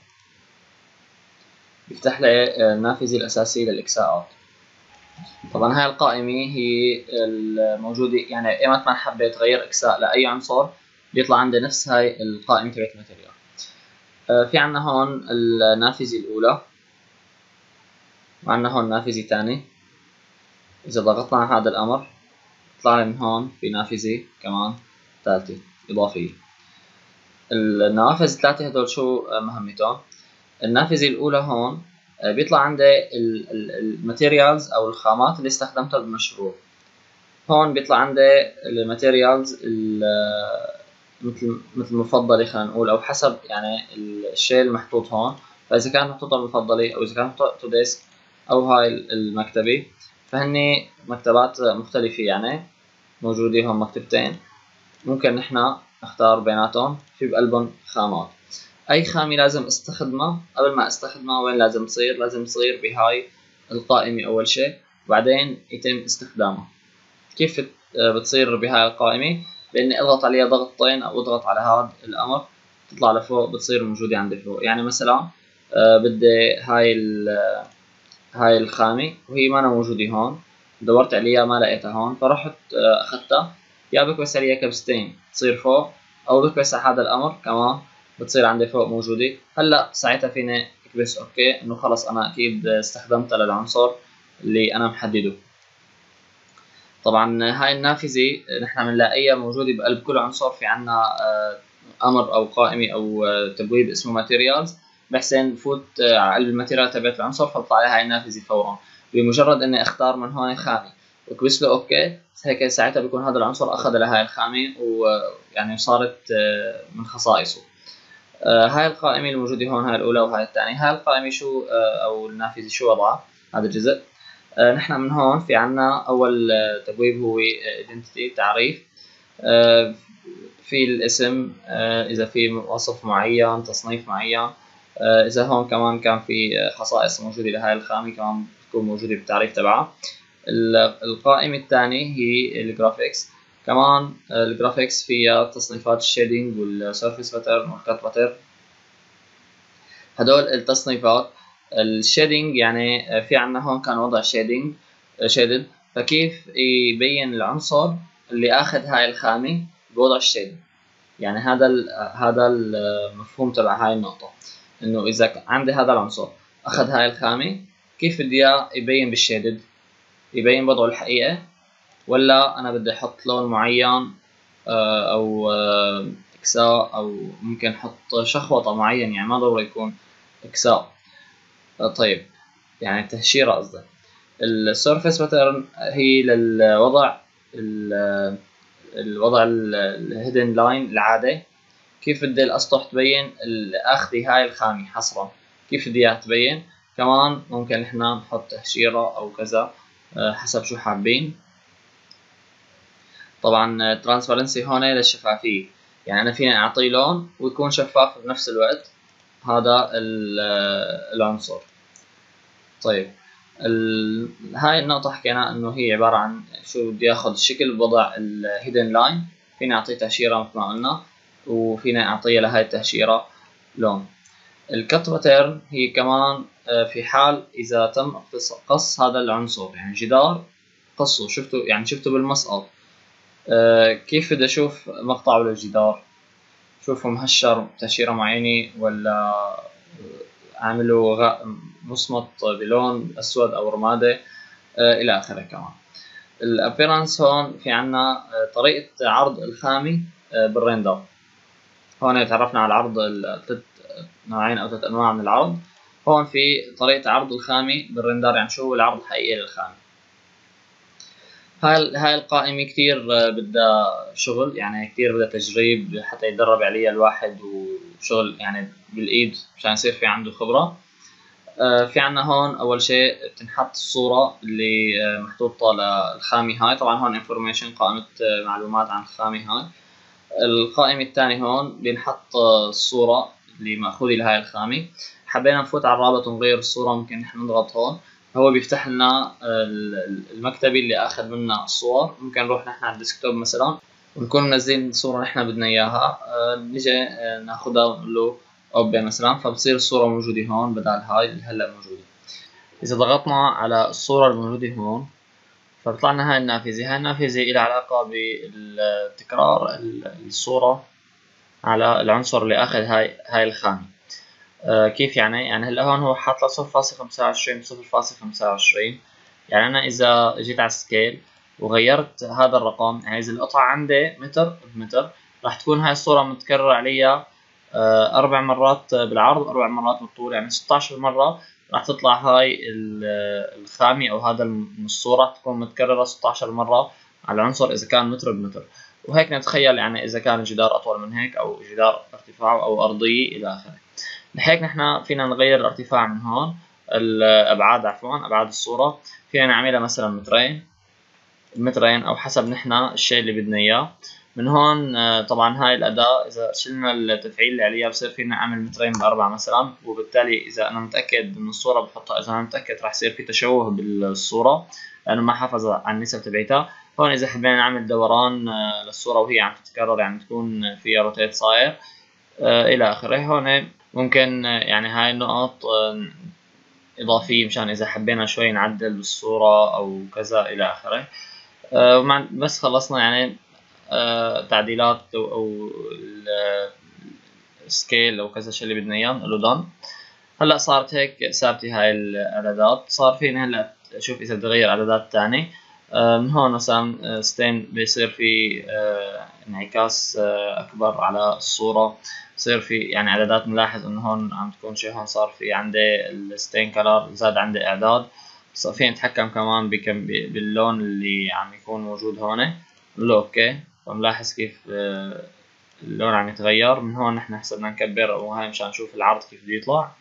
بيفتح لي النافذة الأساسية للإكساءات. طبعا هاي القائمة هي الموجودة، يعني إيمت ما حبيت أغير إكساء لأي عنصر بيطلع عندي نفس هاي القائمة تبعت الماتيريال. في عنا هون النافذة الأولى وعنا هون نافذة ثانية. إذا ضغطنا على هذا الأمر طلع لي من هون في نافذة كمان ثالثة إضافية. النوافذ الثلاثة هدول شو مهمتهم؟ النافذة الأولى هون بيطلع عندي الماتيريالز أو الخامات اللي استخدمتها بالمشروع. هون بيطلع عندي الماتيريالز مثل مثل مفضلة خلينا نقول، أو حسب يعني الشيء المحطوط هون. فإذا كان محطوطة المفضلة أو إذا كان محطوطة ديسك أو هاي المكتبة، فهني مكتبات مختلفة يعني موجودة هون مكتبتين. ممكن نحن نختار بيناتهم، في بقلبهم خامات. اي خامة لازم استخدمها قبل ما استخدمها وين لازم تصير؟ لازم تصير بهاي القائمة اول شيء، وبعدين يتم استخدامها. كيف بتصير بهاي القائمة؟ باني اضغط عليها ضغطتين او اضغط على هذا الامر تطلع لفوق، بتصير موجودة عندي فوق. يعني مثلا بدي هاي هاي الخامة وهي ما أنا موجودة هون، دورت عليها ما لقيتها هون، فرحت اخذتها. يا بكبس عليها كبستين تصير فوق، او بكبس على هذا الامر كمان بتصير عندي فوق موجودة. هلا ساعتها فيني اكبس اوكي انه خلص انا اكيد استخدمتها للعنصر اللي انا محدده. طبعا هاي النافذة نحن بنلاقيها موجودة بقلب كل عنصر. في عنا امر او قائمة او تبويب اسمه ماتيريالز، بحسن فوت على قلب الماتيريال تبعت العنصر فتطلع لي هاي النافذة فورا. بمجرد اني اختار من هون خامة وكبس له اوكي، هيك ساعتها بيكون هذا العنصر اخذ لهاي الخامة ويعني صارت من خصائصه. آه هاي القائمة الموجودة هون، هاي الأولى وهاي الثانية. هاي القائمة شو آه أو النافذة شو وضعها؟ هذا الجزء آه نحن من هون في عنا أول آه تبويب هو identity تعريف، آه في الاسم، آه إذا في وصف معين، تصنيف معين، آه إذا هون كمان كان في خصائص موجودة لهاي الخامة كمان بتكون موجودة بالتعريف تبعها. القائمة الثانية هي الجرافيكس، كمان الجرافيكس فيها تصنيفات الشيدنج والسيرفيس باترن والكات باترن. هدول التصنيفات. الشيدنج يعني في عنا هون كان وضع شيدنج شيدد، فكيف يبين العنصر اللي اخذ هاي الخامة بوضع الشيدنج. يعني هذا هذا المفهوم تبع هاي النقطة، انه اذا عندي هذا العنصر اخذ هاي الخامة، كيف بدي اياه يبين بالشيدد؟ يبين وضعه الحقيقة، ولا انا بدي احط لون معين او اكساء، او ممكن احط شخوطة معين، يعني ما ضروري يكون اكساء. طيب يعني تهشيرة قصدي. السيرفيس باترن هي للوضع الوضع الهيدن لاين العادي، كيف بدي الاسطح تبين اخذي هاي الخامة حصرا، كيف بدي اياها تبين. كمان ممكن احنا نحط تهشيرة او كذا حسب شو حابين. طبعا ترانسبرنسي هون للشفافية، يعني انا فيني اعطيه لون ويكون شفاف بنفس الوقت هذا العنصر. طيب ال... هاي النقطة حكينا انه هي عبارة عن شو بدي اخذ شكل بوضع الهيدن لاين، فيني اعطيه تهشيرة مثل ما قلنا، وفيني اعطيه لهاي التهشيرة لون. الكت باترن هي كمان في حال اذا تم قص هذا العنصر، يعني جدار قصه، شفته يعني شفته بالمسقط، أه كيف بدي اشوف مقطعه للجدار؟ شوفه مهشر تهشيرة معينة، ولا عامله غ... مصمت بلون اسود او رمادي، أه الى اخره. كمان الابيرانس هون في عنا أه طريقة عرض الخامة أه بالريندر. هون تعرفنا على العرض الثلاث نوعين او ثلاث انواع من العرض. هون في طريقة عرض الخامة بالريندر، يعني شو هو العرض الحقيقي للخامة. هاي هاي القائمة كتير بدها شغل، يعني كتير بدها تجريب حتى يتدرب عليها الواحد، وشغل يعني بالإيد مشان يصير في عنده خبرة. في عنا هون أول شيء بتنحط الصورة اللي محطوطة للخامة هاي. طبعا هون information قائمة معلومات عن الخامة هاي. القائمة الثانية هون بنحط الصورة اللي مأخوذة لهاي الخامة. حبينا نفوت على الرابط ونغير الصورة، ممكن نحن نضغط هون، هو بيفتح لنا المكتبة اللي اخذ منا الصور. ممكن نروح نحن على الديسكتوب مثلا ونكون منزلين صورة نحن بدنا اياها، نجي ناخذها ونقول له اوبن مثلا، فبتصير الصورة موجودة هون بدل هاي اللي هلا موجودة. اذا ضغطنا على الصورة الموجودة هون فبطلع لنا هاي النافذة. هاي النافذة لها علاقة بتكرار الصورة على العنصر اللي اخذ هاي هاي الخانة. آه كيف يعني؟ يعني هلا هون هو حاط له صفر فاصلة خمسة وعشرين صفر فاصلة خمسة وعشرين، يعني انا اذا جيت على السكيل وغيرت هذا الرقم، يعني اذا القطعة عندي متر بمتر، راح تكون هاي الصورة متكررة عليها آه اربع مرات بالعرض، اربع مرات بالطول، يعني ستة عشر مرة راح تطلع هاي الخامة او هذا الصورة تكون متكررة ستة عشر مرة على العنصر اذا كان متر بمتر. وهيك نتخيل يعني اذا كان الجدار اطول من هيك، او جدار ارتفاعه او ارضية الى اخره. لهيك نحن فينا نغير الارتفاع من هون، الابعاد عفوا ابعاد الصورة، فينا نعملها مثلا مترين مترين او حسب نحن الشيء اللي بدنا اياه. من هون طبعا هاي الاداة اذا شلنا التفعيل اللي عليها بصير فينا نعمل مترين باربعة مثلا، وبالتالي اذا انا متاكد من الصورة بحطها، اذا انا متاكد راح يصير في تشوه بالصورة لانه ما حافظ على النسب تبعتها. هون اذا حبينا نعمل دوران للصورة وهي عم تتكرر، يعني تكون فيها روتيت صاير الى اخره. هون ممكن يعني هاي النقط اضافية مشان اذا حبينا شوي نعدل بالصورة او كذا الى اخره. أه بس خلصنا يعني أه تعديلات او, أو السكيل او كذا شيء اللي بدنا اياه نقول له دون. هلا صارت هيك ثابته هاي الاعدادات. صار فينا هلا اشوف اذا بدي اغير اعدادات ثانيه. أه من هون مثلا ستين بيصير في أه انعكاس أه اكبر على الصوره، بصير في يعني اعدادات. نلاحظ انه هون عم تكون شيء، هون صار في عندي الستين كلر زاد عندي اعداد. صار فيني اتحكم كمان بكم باللون اللي عم يكون موجود هون، نقول له اوكي. فملاحظ كيف اللون عم يتغير. من هون نحن هسه بدنا نكبر وهاي مشان نشوف العرض كيف بده يطلع.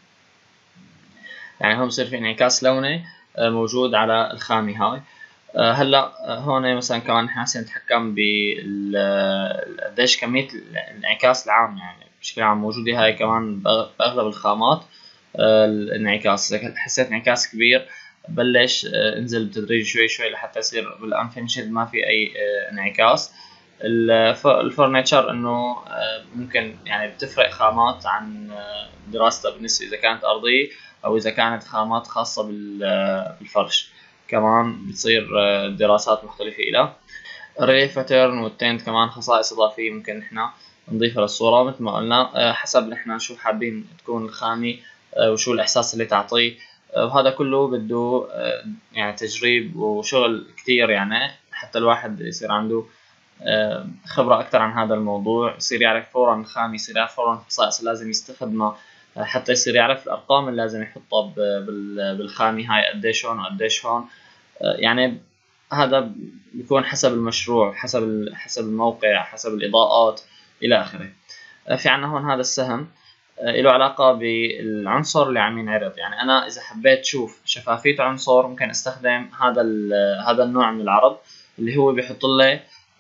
يعني هون بصير في انعكاس لوني موجود على الخامة هاي. هلا هون مثلا كمان نحن هسه نتحكم بال قديش كمية الانعكاس العام، يعني بشكل عام موجودة هاي كمان بأغلب الخامات الانعكاس. إذا حسيت انعكاس كبير بلش انزل بتدريج شوي شوي لحتى يصير بالانفنشد ما في أي انعكاس. الفرنتشر انه ممكن يعني بتفرق خامات عن دراستها بالنسبة إذا كانت أرضية أو إذا كانت خامات خاصة بالفرش، كمان بتصير دراسات مختلفة إلها. الريليف باترن والتنت كمان خصائص إضافية ممكن نحنا نضيفها للصورة مثل ما قلنا، حسب نحنا شو حابين تكون الخامة وشو الإحساس اللي تعطيه. وهذا كله بده يعني تجريب وشغل كتير، يعني حتى الواحد يصير عنده خبرة أكتر عن هذا الموضوع، يصير يعرف فورا الخامة، يصير يعرف فورا الخصائص اللي لازم يستخدمها، حتى يصير يعرف الأرقام اللي لازم يحطها بالخامة هاي قديش هون وقديش هون. يعني هذا بيكون حسب المشروع، حسب حسب الموقع، حسب الإضاءات إلى آخره. في عنا هون هذا السهم له علاقة بالعنصر اللي عم ينعرض. يعني أنا إذا حبيت شوف شفافية عنصر ممكن استخدم هذا هذا النوع من العرض اللي هو بيحط لي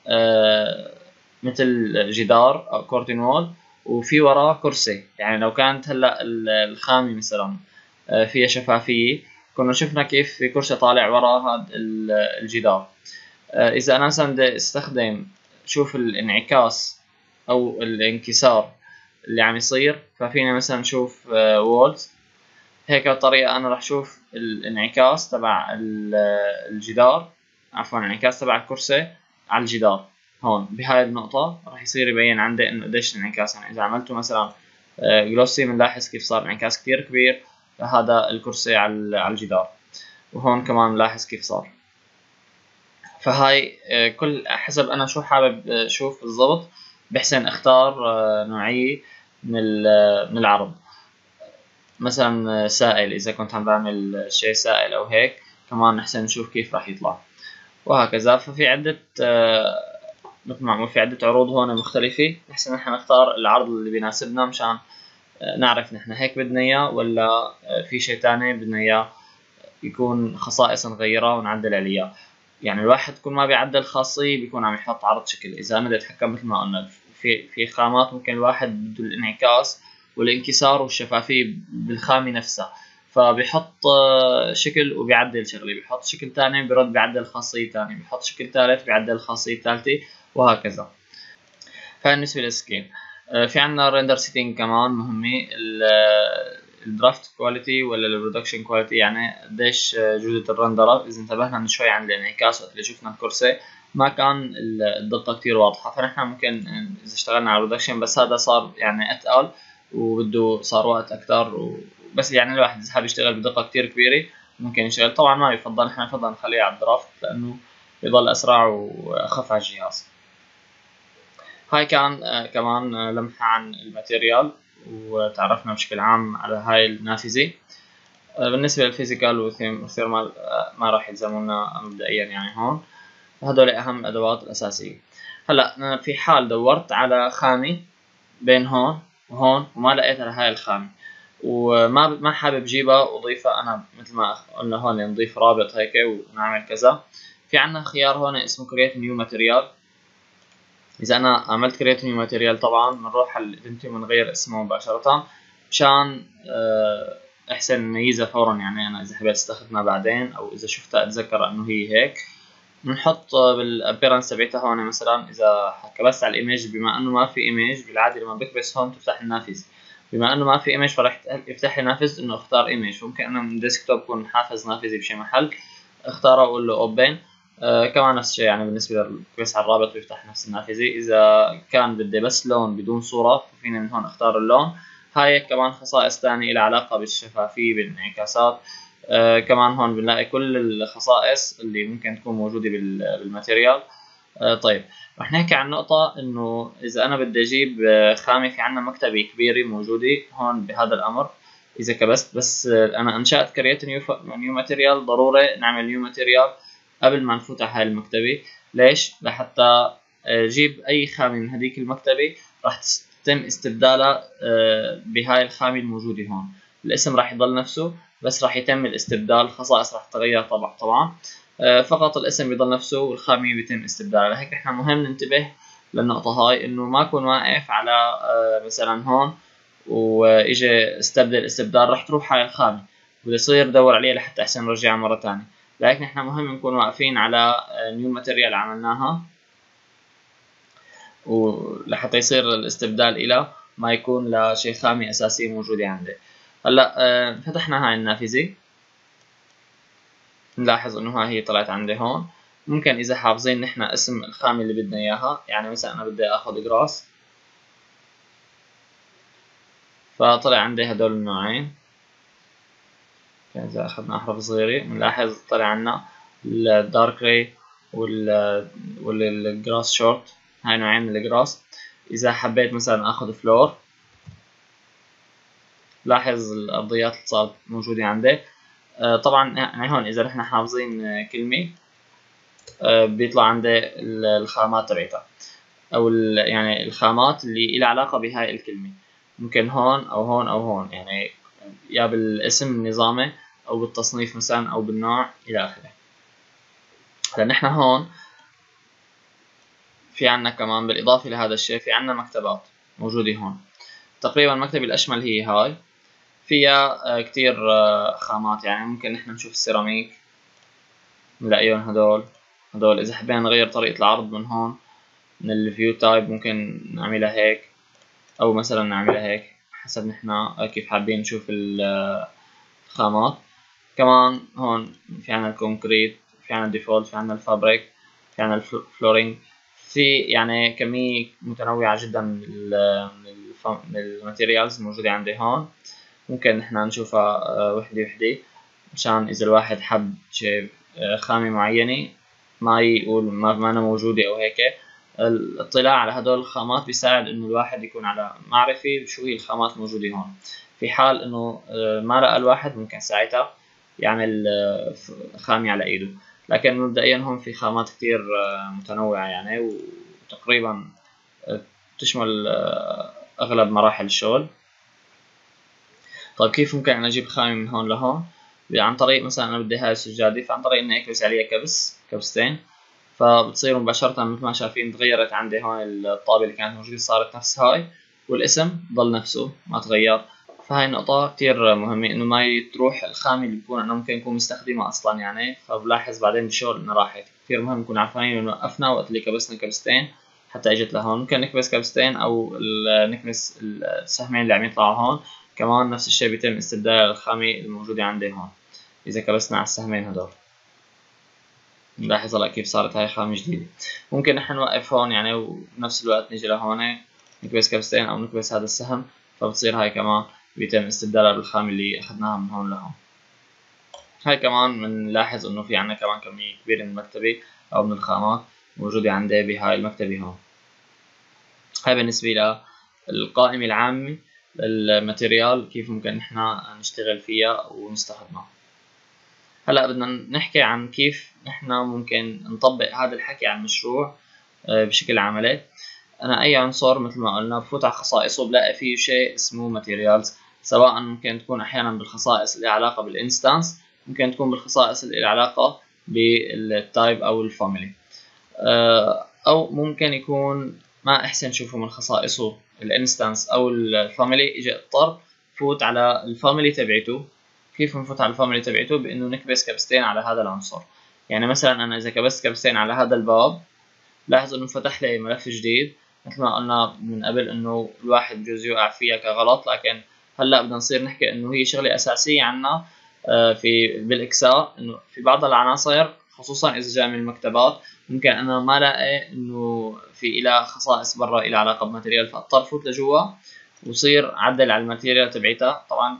مثل جدار أو كورتين وول وفي وراه كرسي. يعني لو كانت هلا الخامة مثلا فيها شفافية كنا شفنا كيف في كرسي طالع ورا هذا الجدار. إذا أنا مثلا بدي استخدم شوف الانعكاس أو الانكسار اللي عم يصير، ففينا مثلا نشوف وولز هيك الطريقة. أنا راح أشوف الانعكاس تبع الجدار، عفوا الانعكاس تبع الكرسي على الجدار هون بهاي النقطة راح يصير يبين عندي إنه قديش الانعكاس. يعني إذا عملته مثلا جلوسي بنلاحظ كيف صار انعكاس كتير كبير هذا الكرسي على الجدار، وهون كمان نلاحظ كيف صار. فهاي كل حسب أنا شو حابب أشوف بالضبط بحسن اختار نوعية من من العرض. مثلا سائل، إذا كنت عم بعمل شيء سائل أو هيك كمان نحسن نشوف كيف راح يطلع، وهكذا. ففي عدة مثل ما في عدة عروض هون مختلفة، نحسن نحن نختار العرض اللي بيناسبنا مشان نعرف نحن هيك بدنا إياه ولا في شيء تاني بدنا إياه يكون خصائص نغيرها ونعدل عليها. يعني الواحد كل ما بيعدل خاصية بيكون عم يحط عرض شكل. إذا أنا بدي أتحكم مثل ما قلنا في في خامات ممكن الواحد بده الانعكاس والانكسار والشفافية بالخامة نفسها، فبيحط شكل وبيعدل شغلة، بيحط شكل تاني بيرد بيعدل خاصية تانية، بيحط شكل ثالث بيعدل خاصية ثالثة، وهكذا. فهي بالنسبة للسكين. في عنا ريندر سيتنج كمان مهمة، الدرافت كواليتي ولا البرودكشن كواليتي، يعني قديش جودة الرندرة. إذا انتبهنا من شوي عن الانعكاس وقت اللي شفنا الكرسي ما كان الدقة كتير واضحة، فنحن ممكن إذا اشتغلنا على البرودكشن بس هذا صار يعني أتقل وبده صار وقت أكتر، بس يعني الواحد إذا حاب يشتغل بدقة كتير كبيرة ممكن يشتغل. طبعا ما يفضل، نحن نفضل نخليه على الدرافت لأنه يضل أسرع وأخف على الجهاز. هاي كان آه كمان آه لمحة عن الماتيريال وتعرفنا بشكل عام على هاي النافذة. آه بالنسبة للفيزيكال والثيرمال آه ما راح يلزمونا مبدئيا، يعني هون هدول أهم الأدوات الأساسية. هلا في حال دورت على خامة بين هون وهون وما لقيت على هاي الخامة وما ما حابب جيبها وأضيفها، أنا مثل ما قلنا هون نضيف رابط هيك ونعمل كذا. في عنا خيار هون اسمه Create New Material. إذا أنا عملت create new material طبعا بنروح على الإيدنتي وبنغير اسمه مباشرة مشان أحسن نميزها فورا. يعني أنا إذا حبيت استخدمها بعدين أو إذا شفتها أتذكر إنه هي هيك، بنحط بالابيرنس تبعتها هون. مثلا إذا كبست على الإيميج، بما إنه ما في إيميج بالعادة لما بكبس هون تفتح النافذة، بما إنه ما في إيميج فرح يفتح لي نافذة إنه اختار إيميج. ممكن أنا من ديسكتوب كون حافظ نافذة بشي محل اختاره وأقول له أوبن. آه كمان نفس الشيء، يعني بالنسبة للكبس على الرابط بيفتح نفس النافذة. إذا كان بدي بس لون بدون صورة فيني من هون اختار اللون. هاي كمان خصائص تانية لها علاقة بالشفافية بالانعكاسات. آه كمان هون بنلاقي كل الخصائص اللي ممكن تكون موجودة بالماتيريال. آه طيب رح نحكي عن نقطة إنه إذا أنا بدي أجيب خامة، في عنا مكتبة كبيرة موجودة هون بهذا الأمر. إذا كبست بس أنا أنشأت كريت نيو نيو ضروري نعمل نيو ماتيريال قبل ما نفوت على هاي المكتبة. ليش؟ لحتى جيب اي خامة من هذيك المكتبة راح تتم استبدالها بهاي الخامة الموجودة هون. الاسم راح يضل نفسه بس راح يتم الاستبدال، الخصائص راح تتغير طبعا طبعا فقط الاسم بيضل نفسه والخامة بيتم استبدالها. لهيك احنا مهم ننتبه للنقطة هاي، انه ما اكون واقف على مثلا هون واجى استبدل استبدال راح تروح هاي الخامة ويصير دور عليها لحتى احسن نرجعها مرة ثانية. لهيك نحن مهم نكون واقفين على نيو ماتيريال عملناها ولحتى يصير الاستبدال إلى ما يكون لشي خامة أساسية موجودة عندي. هلا فتحنا هاي النافذة، نلاحظ انه هاي هي طلعت عندي هون. ممكن اذا حافظين نحن اسم الخامة اللي بدنا اياها، يعني مثلا انا بدي اخذ جراس فطلع عندي هدول النوعين. اذا اخذنا احرف صغيرة بنلاحظ طلع عنا الدارك راي وال والجراس شورت، هاي نوعين من الجراس. اذا حبيت مثلا اخذ فلور، لاحظ الارضيات اللي صارت موجودة عندي. طبعا يعني هون اذا نحن حافظين كلمة بيطلع عندي الخامات تبعتها او يعني الخامات اللي لها علاقة بهاي الكلمة، ممكن هون او هون او هون، يعني يا بالاسم النظامي او بالتصنيف مثلا او بالنوع الى اخره. لان احنا هون في عنا كمان بالاضافة لهذا الشيء في عنا مكتبات موجودة هون. تقريبا المكتبة الاشمل هي هاي، فيها كتير خامات. يعني ممكن نحن نشوف السيراميك نلاقيهم هدول هدول اذا حبينا نغير طريقة العرض من هون من الفيو تايب ممكن نعملها هيك او مثلا نعملها هيك حسب نحن كيف حابين نشوف الخامات. كمان هون في عنا الكونكريت، في عنا الديفولت، في عنا الفابريك، في عنا الفلورينج، في يعني كمية متنوعة جدا من الماتيريالز الموجودة عندي هون. ممكن نحن نشوفها وحدة وحدة مشان إذا الواحد حب شيء خامة معينة ما يقول ما ما أنا موجودة أو هيك. الاطلاع على هدول الخامات بيساعد إنه الواحد يكون على معرفة بشو هي الخامات الموجودة هون. في حال إنه ما لقى الواحد ممكن ساعتها يعمل خامة على إيده. لكن مبدئيا هون في خامات كتير متنوعة يعني وتقريبا تشمل أغلب مراحل الشغل. طيب كيف ممكن أنا أجيب خامة من هون لهون؟ عن طريق مثلا أنا بدي هاي السجادة، فعن طريق إني أكبس عليها كبس كبستين فبتصير مباشرة مثل ما شايفين تغيرت عندي هون الطابة اللي كانت موجودة صارت نفس هاي والاسم ضل نفسه ما تغير. فهاي النقطة كتير مهمة إنه ما تروح الخامة اللي بكون أنا ممكن أكون مستخدمها أصلا يعني، فبلاحظ بعدين بالشغل إنها راحت. كتير مهم نكون عارفين إنه وقفنا وقت اللي كبسنا كبستين حتى إجت لهون. ممكن نكبس كبستين أو نكبس السهمين اللي عم يطلعوا هون كمان نفس الشيء بيتم استبدال الخامة الموجودة عندي هون. إذا كبسنا على السهمين هدول نلاحظ هلا كيف صارت هاي خامة جديدة. ممكن نحن نوقف هون يعني وبنفس الوقت نجي لهون نكبس كبستين أو نكبس هذا السهم فبتصير هاي كمان بيتم استبدالها بالخامة اللي أخذناها من هون لهون. هاي كمان بنلاحظ إنه في عنا كمان كمية كبيرة من المكتبة أو من الخامات موجودة عندي بهاي المكتبة هون. هاي بالنسبة للقائمة العامة للماتيريال كيف ممكن نحن نشتغل فيها ونستخدمها. هلا بدنا نحكي عن كيف نحن ممكن نطبق هذا الحكي على المشروع بشكل عملي. انا اي عنصر مثل ما قلنا بفوت على خصائصه بلاقي فيه شيء اسمه ماتيريالز، سواء ممكن تكون احيانا بالخصائص اللي علاقه بالانستانس، ممكن تكون بالخصائص اللي علاقه بالتايب او الفاميلي، او ممكن يكون ما احسن نشوفه من خصائصه الانستانس او الفاميلي اجى اضطر فوت على الفاميلي تبعته. كيف نفوت على الفاميلي تبعته؟ بانه نكبس كبستين على هذا العنصر. يعني مثلا انا اذا كبست كبستين على هذا الباب لاحظ انه فتح لي ملف جديد. مثل ما قلنا من قبل انه الواحد بجوز يوقع فيها كغلط، لكن هلا بدنا نصير نحكي انه هي شغله اساسيه عنا في بالاكساء، انه في بعض العناصر خصوصا اذا جاء من المكتبات ممكن انا ما الاقي انه في لها خصائص برا لها علاقه بماتيريال فاضطر فوت لجوا وصير عدل على الماتيريال تبعتها. طبعا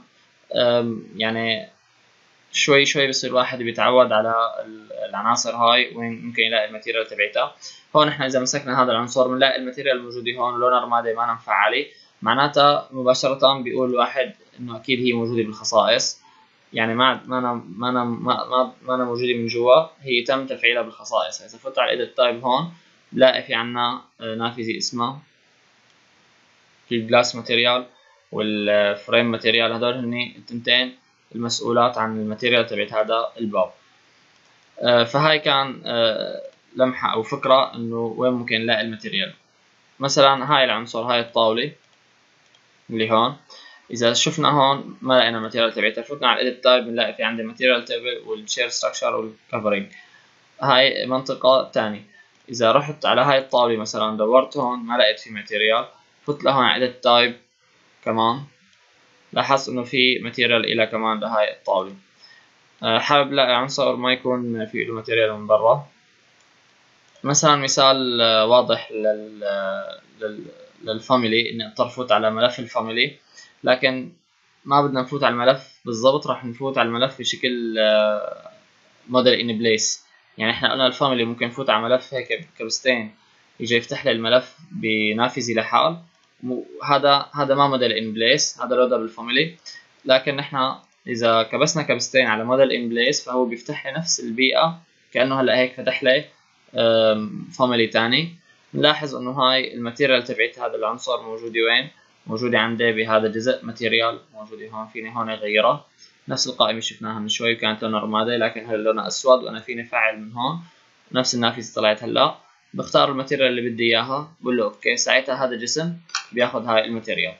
يعني شوي شوي بصير الواحد بيتعود على العناصر هاي وين ممكن يلاقي الماتيريال تبعتها. هون احنا اذا مسكنا هذا العنصر بنلاقي الماتيريال الموجوده هون لونها رمادي ما مفعله، معناتها مباشره بيقول الواحد انه اكيد هي موجوده بالخصائص، يعني ما ما أنا ما أنا ما ما, ما أنا موجوده من جوا، هي تم تفعيلها بالخصائص. اذا فوت على ايديت تايب هون بلاقي في عنا نافذة اسمها الجلاس ماتيريال والفريم ماتيريال. هدول هن التنتين المسؤولات عن الماتيريال تبعت هذا الباب. فهاي كان لمحة أو فكرة إنه وين ممكن نلاقي الماتيريال. مثلا هاي العنصر، هاي الطاولة اللي هون، إذا شفنا هون ما لقينا الماتيريال تبعتها، فتنا على الإيديت تايب بنلاقي في عندي ماتيريال تيبل والشير ستراكشر والكفرنج. هاي منطقة تانية. إذا رحت على هاي الطاولة مثلا دورت هون ما لقيت في ماتيريال، فت لهون على إيديت تايب كمان، لاحظت إنه في ماتيريال إلى كمان لهاي الطاولة. حابب لاقي عنصر ما يكون في له ماتيريال من برا. مثلا مثال واضح لل لل للفاميلي اني اضطر فوت على ملف الفاميلي، لكن ما بدنا نفوت على الملف بالضبط، راح نفوت على الملف بشكل موديل ان بليس. يعني احنا قلنا الفاميلي ممكن نفوت على ملف هيك كبستين يجي يفتح لي الملف بنافذه لحال. هذا هذا ما موديل ان بليس، هذا لودر بالفاميلي. لكن احنا اذا كبسنا كبستين على موديل ان بليس فهو بيفتح لي نفس البيئه كانه هلا هيك فتح لي فاميلي تاني. نلاحظ انه هاي الماتيريال تبعت هذا العنصر موجوده وين؟ موجوده عندي بهذا الجزء ماتيريال، موجوده هون. فيني هون اغيرها، نفس القائمه شفناها من شوي كانت لونها رمادي لكن هلا لونها اسود، وانا فيني فعل من هون نفس النافذه طلعت هلا. بختار الماتيريال اللي بدي اياها، بقول له اوكي، ساعتها هذا الجسم بياخذ هاي الماتيريال.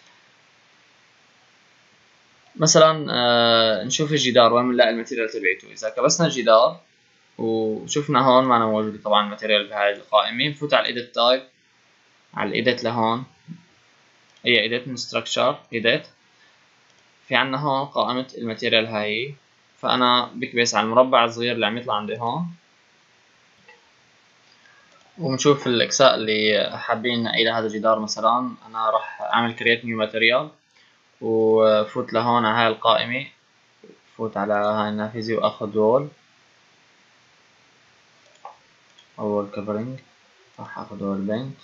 مثلا آه نشوف الجدار وين بنلاقي الماتيريال تبعته. اذا كبسنا الجدار وشفنا هون ما أنا موجود طبعا الماتيريال بهاي القائمة، نفوت على الايديت تايب، على الايديت لهون، هي ايديت من ستراكشر ايديت، في عنا هون قائمة الماتيريال هاي. فأنا بكبس على المربع الصغير اللي عم يطلع عندي هون، ونشوف الأجزاء اللي حابين نقيلها هذا الجدار. مثلا أنا راح أعمل create new material وفوت لهون على هاي القائمة، فوت على هاي النافذة وأخذ وول أو وول كفرنج، راح أخذ وول بينت،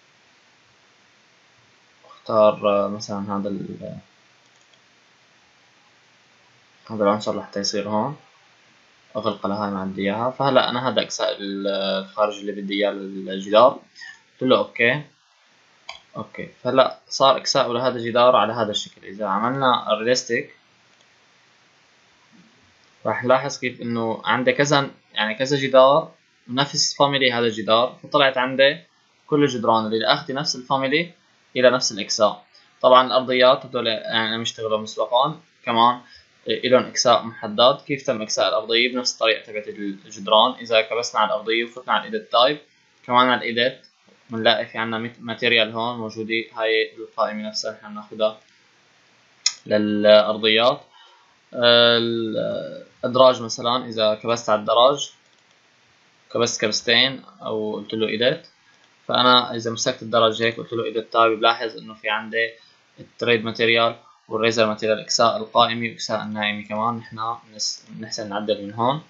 اختار مثلا هذا ال هذا العنصر لحتى يصير هون، اغلق لهاي ما عندي اياها. فهلا انا هذا اجزاء الخارج اللي بدي اياه للجدار، قلت له اوكي اوكي. فهلا صار اجزاء لهذا الجدار على هذا الشكل. اذا عملنا ريليستيك راح نلاحظ كيف انه عندي كذا يعني كذا جدار نفس فاميلي هذا الجدار، فطلعت عندي كل الجدران اللي اخذ نفس الفاميلي الى نفس الاجزاء. طبعا الارضيات هدول يعني مشتغلوا مسبقا كمان إلهم إكساء محدد. كيف تم إكساء الأرضية؟ بنفس الطريقة تبعت الجدران. إذا كبسنا على الأرضية وفتنا على الإيديت تايب، كمان على الإيديت بنلاقي في عنا ماتيريال هون موجودة، هاي القائمة نفسها نحن بناخدها للأرضيات. الأدراج مثلا إذا كبست على الدرج، كبست كبستين أو قلت له إيديت، فأنا إذا مسكت الدرج هيك قلت له إيديت تايب بلاحظ إنه في عندي التريد ماتيريال والريزر ماتيريال، إكساء القائمي وإكساء الناعمي كمان نحن بنحسن نعدل من هون.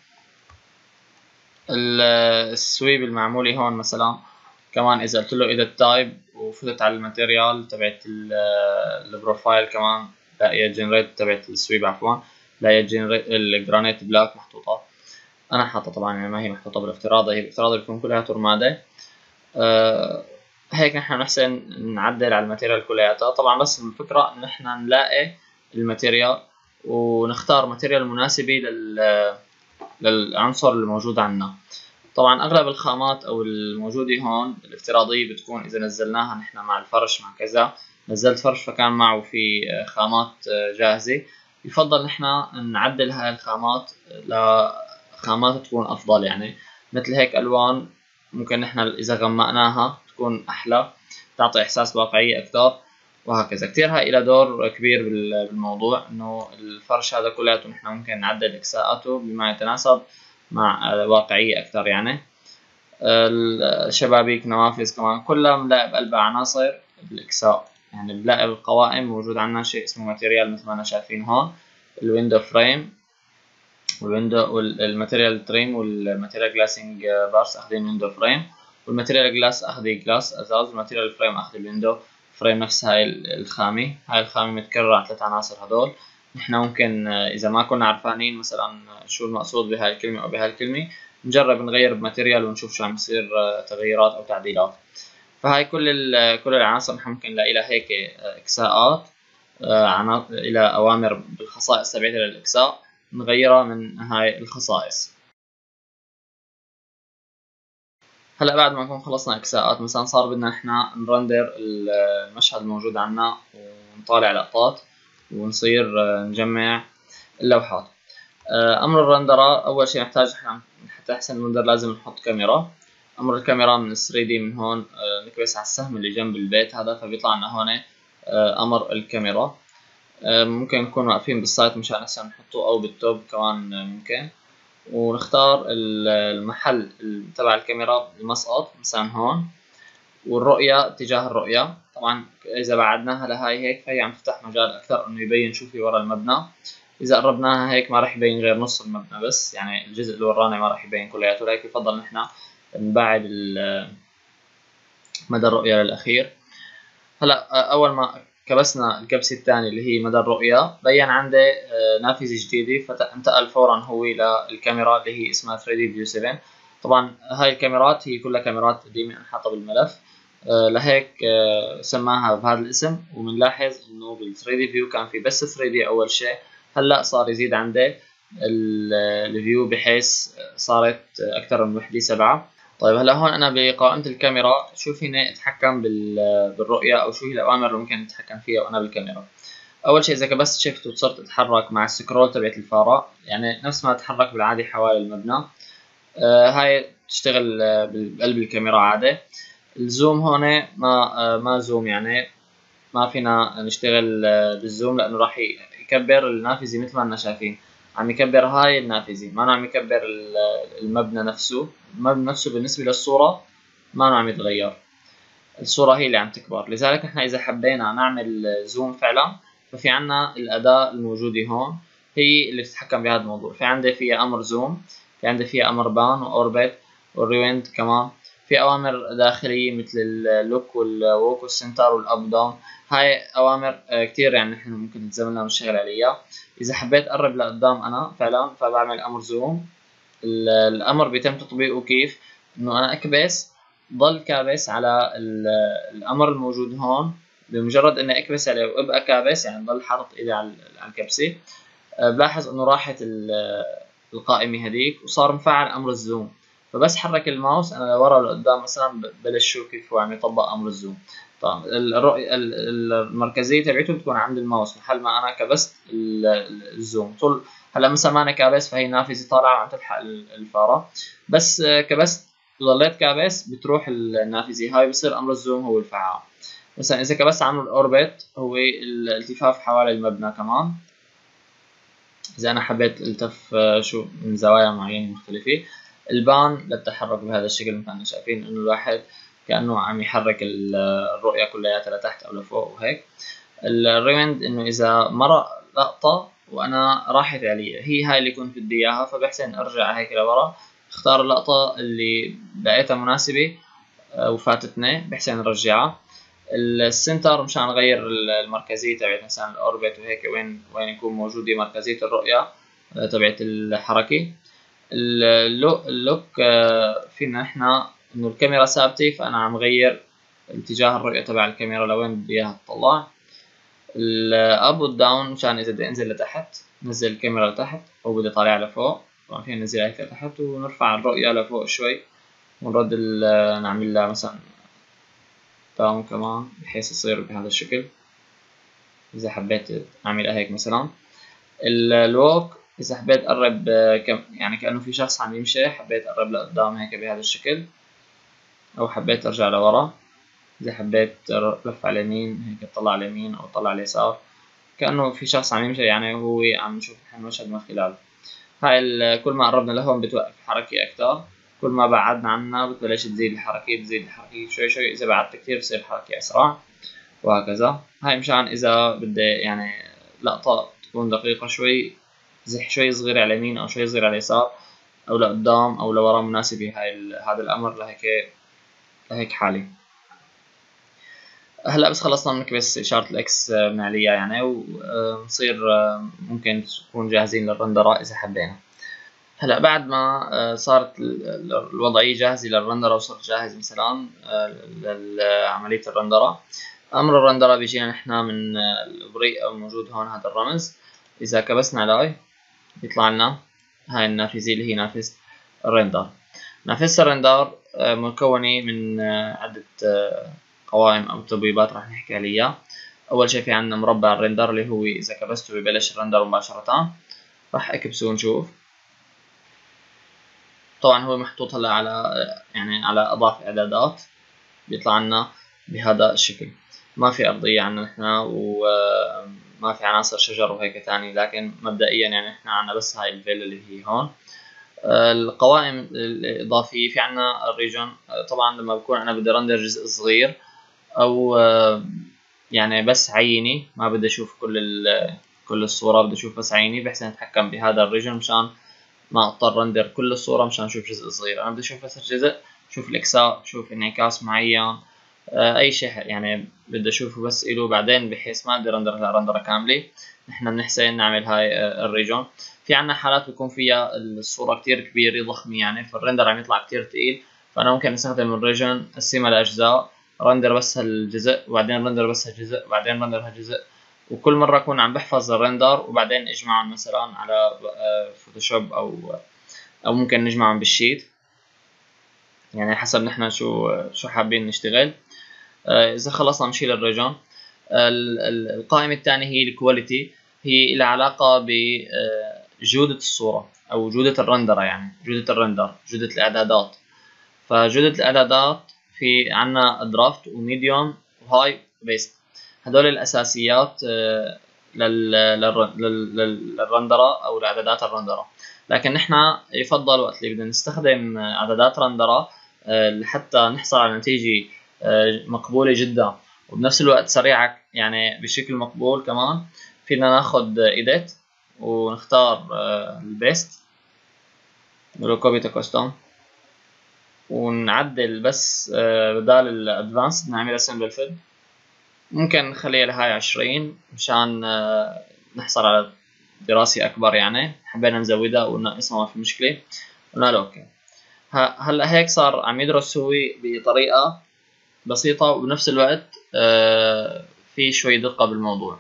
السويب المعمولي هون مثلا كمان إذا قلت له إيديت تايب وفتت على الماتيريال تبعت البروفايل كمان لاقي جنريت تبعت السويب عفوا لاقي جنريت الجرانيت بلاك محطوطة. أنا حاطة طبعا يعني ما هي محطوطة بالافتراضي، هي بالافتراضي بتكون كلها رمادي. أه هيك نحن نحسن نعدل على الماتيريال كلياتها. طبعا بس الفكرة ان احنا نلاقي الماتيريال ونختار ماتيريال مناسبة لل للعنصر الموجود عندنا. طبعا اغلب الخامات او الموجودة هون الافتراضية بتكون اذا نزلناها نحن مع الفرش مع كذا، نزلت فرش فكان معه في خامات جاهزة، يفضل نحن نعدل هاي الخامات لخامات تكون افضل. يعني مثل هيك الوان ممكن نحن اذا غمقناها تكون احلى، تعطي احساس واقعية اكثر، وهكذا. كتير هاي لها دور كبير بالموضوع، انه الفرش هذا كلياته نحن ممكن نعدل اكساءاته بما يتناسب مع واقعية اكثر. يعني الشبابيك نوافذ كمان كلها بنلاقي بقلبها عناصر الاكساء. يعني بنلاقي بالقوائم موجود عندنا شيء اسمه ماتيريال مثل ما انا شايفين هون، الويندو فريم والويندو والماتيريال تريم والماتيريال جلاسنج بارس اخذين ويندو فريم، والماتيريال جلاس اخذي جلاس ازاز، والماتيريال فريم اخذ الويندو فريم نفس هاي الخامة. هاي الخامة متكررة على ثلاث عناصر هدول. نحن ممكن اذا ما كنا عرفانين مثلا شو المقصود بهاي الكلمة او بهاي الكلمة نجرب نغير بماتيريال ونشوف شو عم يصير تغييرات أو تعديلات. فهاي كل كل العناصر نحن ممكن نلاقي لها هيك إكساءات إلى أوامر بالخصائص تبعتها للإكساء نغيرها من هاي الخصائص. هلا بعد ما نكون خلصنا إكساءات، مثلا صار بدنا إحنا نرندر المشهد الموجود عنا ونطالع لقطات ونصير نجمع اللوحات. أمر الرندرة أول شيء نحتاج إحنا حتى أحسن الرندر لازم نحط كاميرا. أمر الكاميرا من ثري دي من هون نكبس على السهم اللي جنب البيت هذا فبيطلع لنا هون أمر الكاميرا. ممكن نكون واقفين بالسايت مشان هسه نحطه أو بالتوب كمان ممكن، ونختار المحل تبع الكاميرا المسقط مثلا هون، والرؤية اتجاه الرؤية. طبعا إذا بعدناها لهاي هيك فهي عم تفتح مجال أكثر إنه يبين شو في ورا المبنى. إذا قربناها هيك ما راح يبين غير نص المبنى بس، يعني الجزء اللي ورانا ما راح يبين كلياته، لكن يفضل نحن نبعد مدى الرؤية للأخير. هلا أول ما كبسنا الكبسة الثانية اللي هي مدى الرؤية بين عندي نافذة جديدة فانتقل فورا هو للكاميرا اللي هي اسمها ثري دي فيو سفن. طبعا هاي الكاميرات هي كلها كاميرات قديمة انحاطة بالملف، لهيك سماها بهذا الاسم. وبنلاحظ انه بال ثري دي فيو كان في بس ثري دي اول شيء، هلا صار يزيد عندي الفيو بحيث صارت اكثر من وحدة سبعة. طيب هلا هون انا بقائمة الكاميرا شو فيني اتحكم بالرؤية او شو هي الاوامر اللي ممكن اتحكم فيها وانا بالكاميرا. اول شيء اذا كبست شيفت وصرت اتحرك مع السكرول تبعت الفارة، يعني نفس ما اتحرك بالعادي حوالي المبنى، آه هاي تشتغل آه بقلب الكاميرا عادي. الزوم هون ما آه ما زوم، يعني ما فينا نشتغل آه بالزوم لانه راح يكبر النافذة مثل ما احنا شايفين، عم يكبر هاي النافذة ما عم يكبر المبنى نفسه. المبنى نفسه بالنسبة للصورة ما عم يتغير، الصورة هي اللي عم تكبر. لذلك احنا اذا حبينا نعمل زوم فعلا ففي عنا الاداة الموجودة هون هي اللي تتحكم بهذا الموضوع. في عندي فيها امر زوم، في عندي فيها امر بان واوربت والريويند، كمان في اوامر داخلية مثل اللوك والووك والسنتر والاب داون. هاي اوامر كتير يعني نحن ممكن تزملنا ونشتغل عليها. اذا حبيت اقرب لقدام انا فعلا فبعمل امر زوم. الامر بيتم تطبيقه كيف؟ انه انا اكبس ضل كابس على الامر الموجود هون، بمجرد اني اكبس عليه وابقى كابس يعني ضل حاطط ايدي على الكبسه، بلاحظ انه راحت القائمه هذيك وصار مفعل امر الزوم. فبس حرك الماوس انا لورا ولقدام مثلا بلش شوف كيف هو عم يطبق امر الزوم. طبعا الرؤية المركزيه تبعته بتكون عند الماوس محل ما انا كبست الزوم. طول هلا مثلا ما انا كابس فهي نافذه طالعه وعم تلحق الفاره، بس كبست ضليت كابس بتروح النافذه هاي بصير امر الزوم هو الفعال. مثلا اذا كبست عن الاوربت هو الالتفاف حوالي المبنى كمان، اذا انا حبيت التف شو من زوايا معينه مختلفه. البان للتحرك بهذا الشكل مثل ما شايفين انه الواحد كانه عم يحرك الرؤيه كلياتها لتحت او لفوق وهيك. الريويند انه اذا مرق لقطه وانا راحت علي هي هاي اللي كنت بدي اياها فبحسن ارجع هيك لورا اختار اللقطه اللي لقيتها مناسبه وفاتتني بحسن نرجعها. السنتر مشان نغير المركزيه تبعت مثلا الاوربت وهيك وين وين يكون موجوده مركزيه الرؤيه تبعت الحركه. اللوك, اللوك فينا احنا انه الكاميرا ثابته فانا عم غير اتجاه الرؤيه تبع الكاميرا لوين بدي اياها تطلع. الاب والداون مشان اذا بدي انزل لتحت نزل الكاميرا لتحت او بدي طالع لفوق طبعا فينا ننزلها هيك لتحت ونرفع الرؤيه لفوق شوي ونرد نعمل لها مثلا داون كمان بحيث يصير بهذا الشكل. اذا حبيت اعملها هيك مثلا. الووك اذا حبيت اقرب يعني كانه في شخص عم يمشي حبيت اقرب لقدام هيك بهذا الشكل، او حبيت ارجع لورا. اذا حبيت لف على اليمين هيك اطلع على اليمين او اطلع على اليسار كانه في شخص عم يمشي يعني هو عم نشوف المشهد من خلاله. هاي كل ما قربنا لهون بتوقف الحركه اكثر، كل ما بعدنا عنها بتبلش تزيد الحركه بتزيد الحركه شوي شوي، اذا بعدت كثير بصير الحركه اسرع وهكذا. هاي مشان اذا بدي يعني لقطه تكون دقيقه شوي زح شوي صغير على اليمين او شوي صغير على اليسار او لقدام او لورا مناسبه هاي هذا الامر لهيك لهيك حالي. هلا بس خلصنا بنكبس اشاره الاكس من عليها يعني ونصير ممكن نكون جاهزين للرندره اذا حبينا. هلا بعد ما صارت الوضعية جاهزة للرندرة وصرت جاهز مثلا لعملية الرندرة، أمر الرندرة بيجينا نحن من البريق أو موجود هون هذا الرمز. إذا كبسنا لاي بيطلع لنا هاي النافذة اللي هي نافذة الرندر. نافذة الرندر مكونة من عدة قوائم أو تبويبات راح نحكي عليها. أول شيء في عنا مربع الرندر اللي هو إذا كبسته ببلش الرندر مباشرة. راح أكبسه ونشوف. طبعا هو محطوط هلا على يعني على أضعف إعدادات، بيطلع لنا بهذا الشكل. ما في أرضية عنا نحن وما في عناصر شجر وهيك تاني، لكن مبدئيا يعني نحن عنا بس هاي الفيلا اللي هي هون. القوائم الإضافية في عنا الريجن. طبعا لما بكون أنا بدي رندر جزء صغير أو يعني بس عيني، ما بدي أشوف كل كل الصورة، بدي أشوف بس عيني، بحسن أتحكم بهذا الريجن مشان ما اضطر رندر كل الصورة مشان اشوف جزء صغير. انا بدي اشوف بس الجزء، شوف الاكساء، شوف انعكاس معين، آه اي شيء يعني بدي اشوفه بس إله، بعدين بحيث ما بدي رندر رندرة كاملة. نحن بنحسن نعمل هاي آه الريجون. في عنا حالات بيكون فيها الصورة كتير كبيرة ضخمة يعني، فالرندر عم يطلع كتير تقيل، فانا ممكن استخدم الريجون اقسمها لاجزاء، رندر بس هالجزء وبعدين رندر بس هالجزء وبعدين رندر هالجزء، وكل مرة أكون عم بحفظ الرندر وبعدين أجمعهم مثلا على فوتوشوب أو أو ممكن نجمعهم بالشيت، يعني حسب نحن شو شو حابين نشتغل. إذا خلصنا نشيل الريجون. القائمة الثانية هي الكواليتي، هي لها علاقة بجودة الصورة أو جودة الرندرة، يعني جودة الرندر، جودة الإعدادات. فجودة الإعدادات في عنا درافت وميديوم وهاي بيست، هدول الأساسيات للرندرة أو لإعدادات الرندرة. لكن نحن يفضل وقت اللي بدنا نستخدم إعدادات رندرة لحتى نحصل على نتيجة مقبولة جدا وبنفس الوقت سريعة يعني بشكل مقبول كمان، فينا ناخد إيديت ونختار البيست ولو كوبي تو كاستم ونعدل بس بدال الادفانس نعمل اسمبل فيل، ممكن نخليها لهاي عشرين مشان نحصل على دراسة اكبر، يعني حبينا نزودها وننقصها ما في مشكلة، قلنا له اوكي. هلا هيك صار عم يدرس هو بطريقة بسيطة وبنفس الوقت في شوي دقة بالموضوع.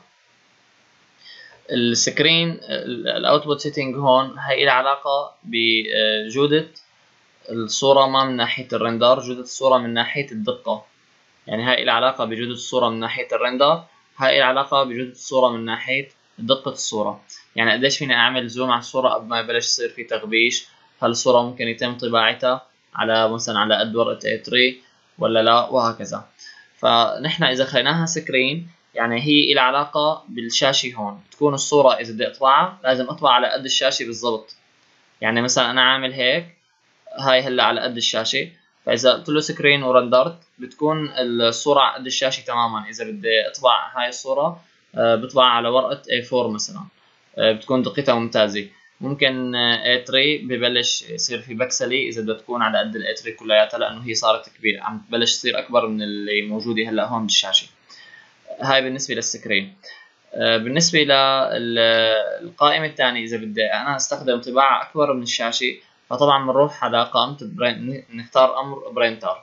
السكرين الاوتبوت سيتنج هون هي لها علاقة بجودة الصورة، ما من ناحية الرندر، جودة الصورة من ناحية الدقة. يعني هاي العلاقة بجودة الصورة من ناحية الرندر، هاي العلاقة بجودة الصورة من ناحية دقة الصورة. يعني قديش فيني أعمل زوم على الصورة قبل ما يبلش يصير في تغبيش، هل الصورة ممكن يتم طباعتها على مثلا على قد ورقة إيه ثري ولا لا، وهكذا. فنحن إذا خليناها سكرين يعني هي لها علاقة بالشاشة هون، تكون الصورة إذا بدي أطبعها لازم أطبع على قد الشاشة بالضبط. يعني مثلا أنا عامل هيك، هاي هلا على قد الشاشة، فإذا قلت له سكرين ورندرت بتكون الصورة على قد الشاشة تماما. إذا بدي أطبع هاي الصورة بطبع على ورقة إيه فور مثلا، بتكون دقتها ممتازة. ممكن إيه ثري ببلش يصير في بكسلي إذا بدها تكون على قد الإيه ثري كلياتها، لأنه هي صارت كبيرة عم تبلش تصير أكبر من اللي موجودة هلا هون بالشاشة. هاي بالنسبة للسكرين. بالنسبة للقائمة الثانية إذا بدي أنا أستخدم طباعة أكبر من الشاشة، فطبعا بنروح على قائمة نختار أمر برينتر.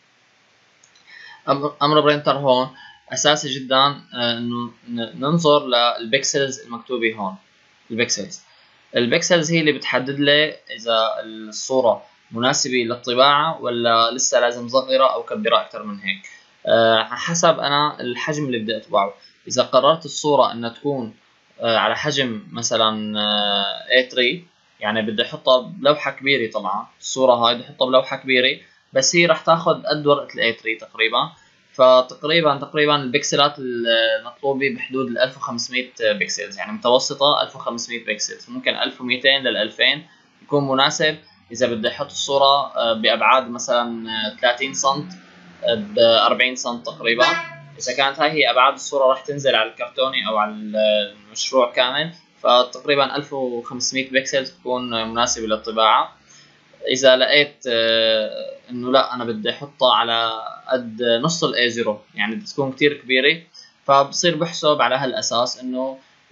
أمر برينتر هون أساسي جدا إنه ننظر للبكسلز المكتوبة هون. البكسلز البكسلز هي اللي بتحدد لي إذا الصورة مناسبة للطباعة ولا لسه لازم صغيرة أو كبرها أكثر من هيك، حسب أنا الحجم اللي بدي أطبعه. إذا قررت الصورة أنها تكون على حجم مثلا إيه ثري، يعني بدي أحطها بلوحة كبيرة، طبعا الصورة هاي بدي أحطها بلوحة كبيرة بس هي راح تاخذ قد ورقة الإيه ثري تقريبا، فتقريبا تقريبا البكسلات المطلوبة بحدود ال ألف وخمسمية بكسلز، يعني متوسطة ألف وخمسمية بكسلز، ممكن ألف ومئتين لل ألفين يكون مناسب. إذا بدي أحط الصورة بأبعاد مثلا ثلاثين سم ب أربعين سم تقريبا، إذا كانت هاي هي أبعاد الصورة راح تنزل على الكرتوني أو على المشروع كامل، فتقريبا ألف وخمسمية بكسل تكون مناسبة للطباعة. إذا لقيت إنه لا أنا بدي أحطها على قد نص الإيه زيرو، يعني بدها تكون كتير كبيرة، فبصير بحسب على هالأساس إنه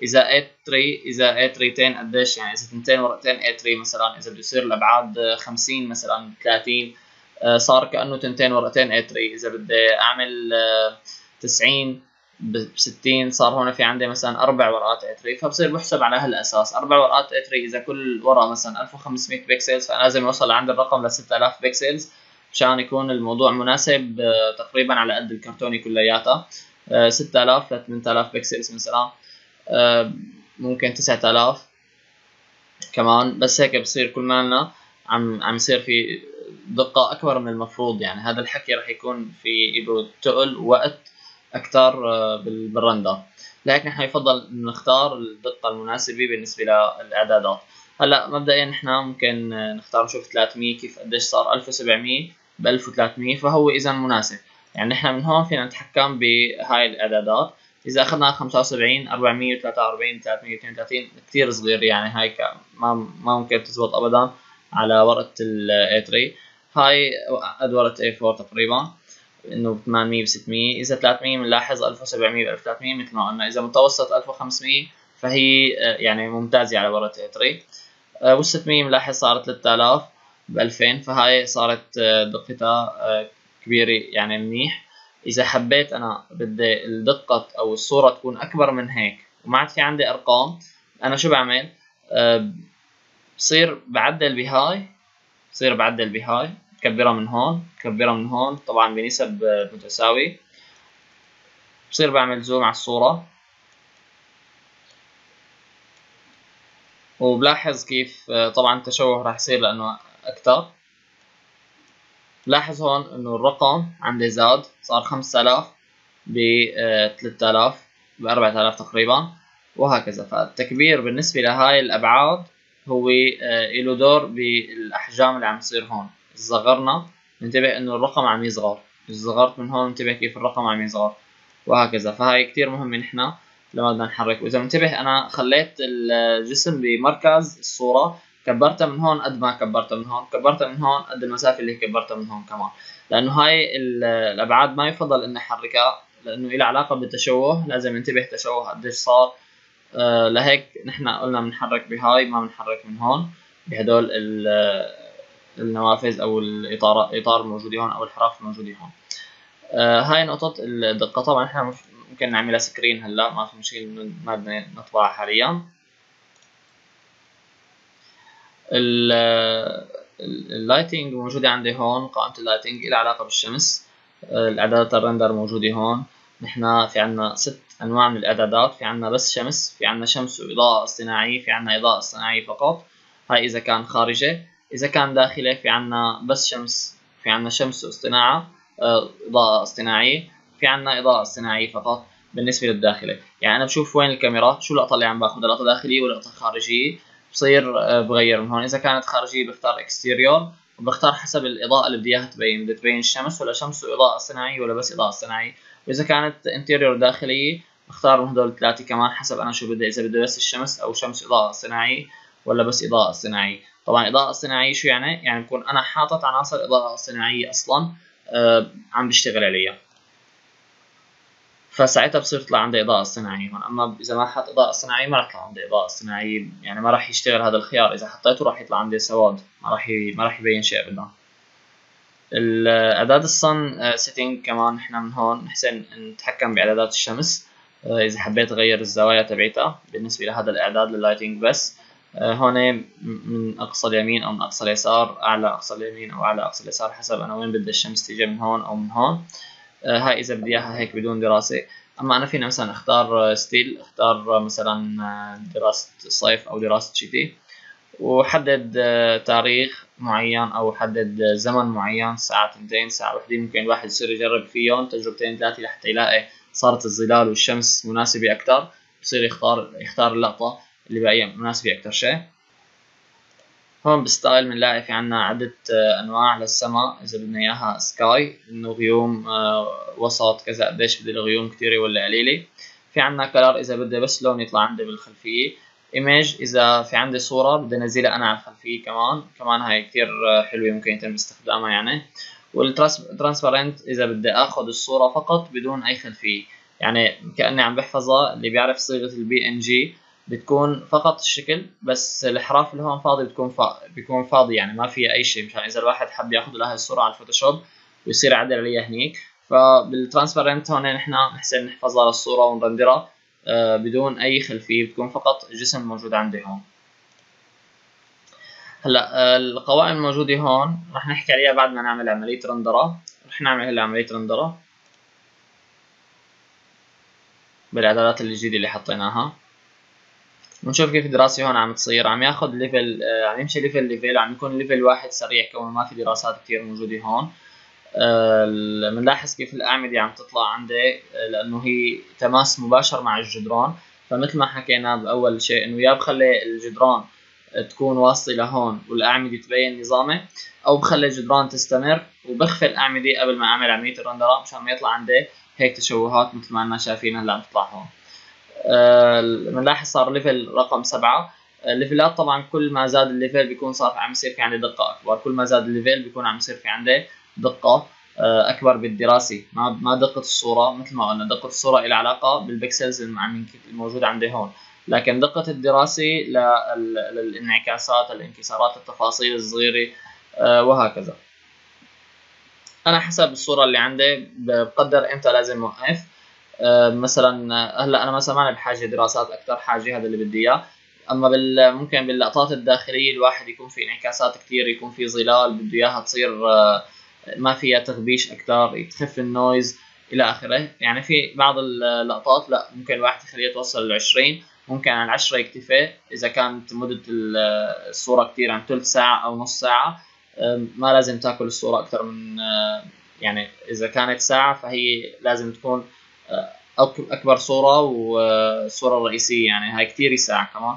اذا إيه ثلاثة اذا إيه ثلاثتين قديش يعني، اذا ثنتين ورقتين إيه ثلاثة مثلا، اذا بده يصير الابعاد خمسين مثلا ثلاثين، صار كانه ثنتين ورقتين إيه ثلاثة. اذا بدي اعمل تسعين ب ستين، صار هون في عندي مثلا اربع ورقات إيه ثلاثة، فبصير بحسب على هالاساس. اربع ورقات إيه ثلاثة اذا كل ورقه مثلا ألف وخمسمية بكسلز، فانا لازم اوصل لعند الرقم ل ستة آلاف بكسلز مشان يكون الموضوع مناسب، تقريبا على قد الكرتوني كلياتها. ستة آلاف ل ثمانية آلاف بكسلز مثلا، ممكن تسعة آلاف كمان. بس هيك بصير كل مالنا عم عم يصير في دقة أكبر من المفروض. يعني هذا الحكي رح يكون في له تقل ووقت أكثر بالرندر، لهيك نحن يفضل نختار الدقة المناسبة بالنسبة للإعدادات. هلا مبدئيا نحن ممكن نختار نشوف ثلاثمية كيف قديش صار ألف وسبعمية ب ألف وثلاثمية، فهو إذا مناسب. يعني نحن من هون فينا نتحكم بهاي الإعدادات. إذا أخذنا خمسة وسبعين أربعمية وثلاثة وأربعين ثلاثمية واثنين وثلاثين كثير صغير، يعني هاي ما ما ممكن تزبط أبدا على ورقة ال إيه ثلاثة. هاي قد ورقة إيه أربعة تقريبا، انه ثمانمية ب ستمية. اذا ثلاثمية بنلاحظ ألف وسبعمية ب ألف وثلاثمية مثل ما قلنا. اذا متوسط ألف وخمسمية فهي يعني ممتازه على ورقه إيه ثلاثة. وال ستمية بنلاحظ صارت ثلاثة آلاف ب ألفين، فهاي صارت دقتها كبيره يعني منيح. اذا حبيت انا بدي الدقه او الصوره تكون اكبر من هيك وما عاد في عندي ارقام، انا شو بعمل؟ بصير بعدل بهاي بصير بعدل بهاي كبرها من هون كبرها من هون، طبعا بنسب متساوي. بصير بعمل زوم على الصورة وبلاحظ كيف طبعا التشوه راح يصير لأنه أكثر. لاحظ هون إنه الرقم عندي زاد، صار خمسة آلاف ب ثلاثة آلاف ب أربعة آلاف تقريبا، وهكذا. فالتكبير بالنسبة لهاي الأبعاد هو له دور بالأحجام اللي عم تصير هون. صغرنا ننتبه إنه الرقم عم يصغر، صغرت من هون انتبه كيف الرقم عم يصغر، وهكذا. فهاي كتير مهمة نحن لما بدنا نحرك. وإذا منتبه أنا خليت الجسم بمركز الصورة، كبرتها من هون قد ما كبرتها من هون، كبرتها من هون قد المسافة اللي كبرتها من هون كمان، لأنه هاي الأبعاد ما يفضل إني أحركها لأنه إلها علاقة بالتشوه. لازم ننتبه تشوه قديش صار. آه لهيك نحن قلنا بنحرك بهاي، ما بنحرك من هون بهدول النوافذ أو الإطار الإطار الموجودة هون أو الحراف الموجودة هون. آه هاي نقطة الدقة. طبعا احنا ممكن نعملها سكرين هلا، ما في مشكلة، ما بدنا نطبعها حاليا. اللايتنج موجودة عندي هون، قائمة اللايتنج لها علاقة بالشمس. الإعدادات الرندر موجودة هون. نحن في عنا ست أنواع من الإعدادات، في عنا بس شمس، في عنا شمس وإضاءة اصطناعية، في عنا إضاءة اصطناعية فقط. هاي إذا كان خارجي. إذا كان داخلي في عنا بس شمس، في عنا شمس واصطناعة إضاءة اصطناعية، في عنا إضاءة اصطناعية فقط. بالنسبة للداخلي يعني أنا بشوف وين الكاميرا، شو اللقطة اللي عم باخذها، لقطة داخلية ولا لقطة خارجية، بصير بغير من هون. إذا كانت خارجية بختار اكستيريور، وبختار حسب الإضاءة اللي بدي إياها تبين، بدها تبين الشمس ولا شمس وإضاءة صناعية ولا بس إضاءة صناعية. وإذا كانت انتيريور داخلية بختار من هدول الثلاثة كمان حسب أنا شو بدي، إذا بدي بس الشمس أو شمس إضاءة صناعية ولا بس إضاءة صناعية. طبعا إضاءة صناعية شو يعني؟ يعني بكون أنا حاطط عناصر إضاءة صناعية أصلا آه عم بشتغل عليها، فساعتها بصير يطلع عندي إضاءة صناعية هون. أما إذا ما حط إضاءة صناعية ما راح يطلع عندي إضاءة صناعية، يعني ما راح يشتغل هذا الخيار. إذا حطيته راح يطلع عندي سواد، ما راح ي... ما راح يبين شيء أبدا. الإعداد الصن سيتنج كمان إحنا من هون نحسن نتحكم بإعدادات الشمس. إذا حبيت أغير الزوايا تبعتها بالنسبة لهذا الإعداد لللايتنج بس، هون من أقصى اليمين أو من أقصى اليسار، أعلى أقصى اليمين أو أعلى أقصى اليسار حسب أنا وين بدي الشمس تيجي، من هون أو من هون. هاي إذا بدي إياها هيك بدون دراسة. أما أنا فينا مثلا أختار ستيل، أختار مثلا دراسة صيف أو دراسة شتي، وحدد تاريخ معين أو حدد زمن معين، ساعة تنتين ساعة وحدة. ممكن الواحد يصير يجرب فيهم تجربتين ثلاثة لحتى يلاقي صارت الظلال والشمس مناسبة أكثر، بصير يختار يختار اللقطة اللي بقى مناسبة أكثر شيء. هون بستايل بنلاقي في عنا عدة أنواع للسماء. إذا بدنا إياها سكاي إنه غيوم وسط كذا، قديش بدي الغيوم كتيرة ولا قليلة. في عنا كلر إذا بدي بس لون يطلع عندي بالخلفية. إيميج إذا في عندي صورة بدي أنزلها أنا على الخلفية كمان كمان هاي كتير حلوة ممكن يتم استخدامها يعني. والترانسبارنت إذا بدي آخذ الصورة فقط بدون أي خلفية. يعني كأني عم بحفظها. اللي بيعرف صيغة البي ان جي بتكون فقط الشكل، بس الإحراف اللي هون فاضي بتكون فا... بيكون فاضي، يعني ما فيها أي شيء، مشان إذا الواحد حب ياخذ لها الصورة على الفوتوشوب ويصير يعدل عليها هنيك. فبالترانسبرنت هون نحن نحسن نحفظها للصورة ونرندرها آه بدون أي خلفية، بتكون فقط الجسم موجود عندي هون. هلا القوائم الموجودة هون رح نحكي عليها بعد ما نعمل عملية رندرة. رح نعمل هلا عملية رندرة بالإعدادات الجديدة اللي حطيناها، ونشوف كيف الدراسة هون عم تصير. عم ياخد ليفل، عم يمشي ليفل ليفل، عم يكون ليفل واحد سريع كونه ما في دراسات كتير موجودة هون. بنلاحظ كيف الأعمدة عم تطلع عندي لأنه هي تماس مباشر مع الجدران. فمثل ما حكينا بأول شيء إنه يا بخلي الجدران تكون واصلة لهون والأعمدة تبين نظامي، أو بخلي الجدران تستمر وبخفي الأعمدة قبل ما أعمل عملية الرندرة مشان ما يطلع عندي هيك تشوهات مثل ما أننا شايفين هلا عم تطلع هون. بنلاحظ صار ليفل رقم سبعة. الليفلات طبعا كل ما زاد الليفل بيكون صار عم يصير في عندي دقة أكبر، كل ما زاد الليفل بيكون عم يصير في عندي دقة أكبر بالدراسة. ما ما دقة الصورة مثل ما قلنا، دقة الصورة لها علاقة بالبكسلز الموجودة عندي هون، لكن دقة الدراسة للانعكاسات، الانكسارات، التفاصيل الصغيرة وهكذا. أنا حسب الصورة اللي عندي بقدر إمتى لازم أوقف. مثلا هلا انا مثلا ما بحاجه دراسات اكثر حاجه، هذا اللي بدي اياه. اما بال ممكن باللقطات الداخليه الواحد يكون في انعكاسات كثير، يكون في ظلال بده اياها تصير ما فيها تغبيش اكثر، تخف النويز الى اخره. يعني في بعض اللقطات لا ممكن الواحد يخليها توصل ل عشرين، ممكن على عشرة يكتفي اذا كانت مده الصوره كثير عن ثلث ساعه او نص ساعه. ما لازم تاكل الصوره اكثر من، يعني اذا كانت ساعه فهي لازم تكون اكبر صوره والصوره الرئيسيه، يعني هاي كثير يساع كمان.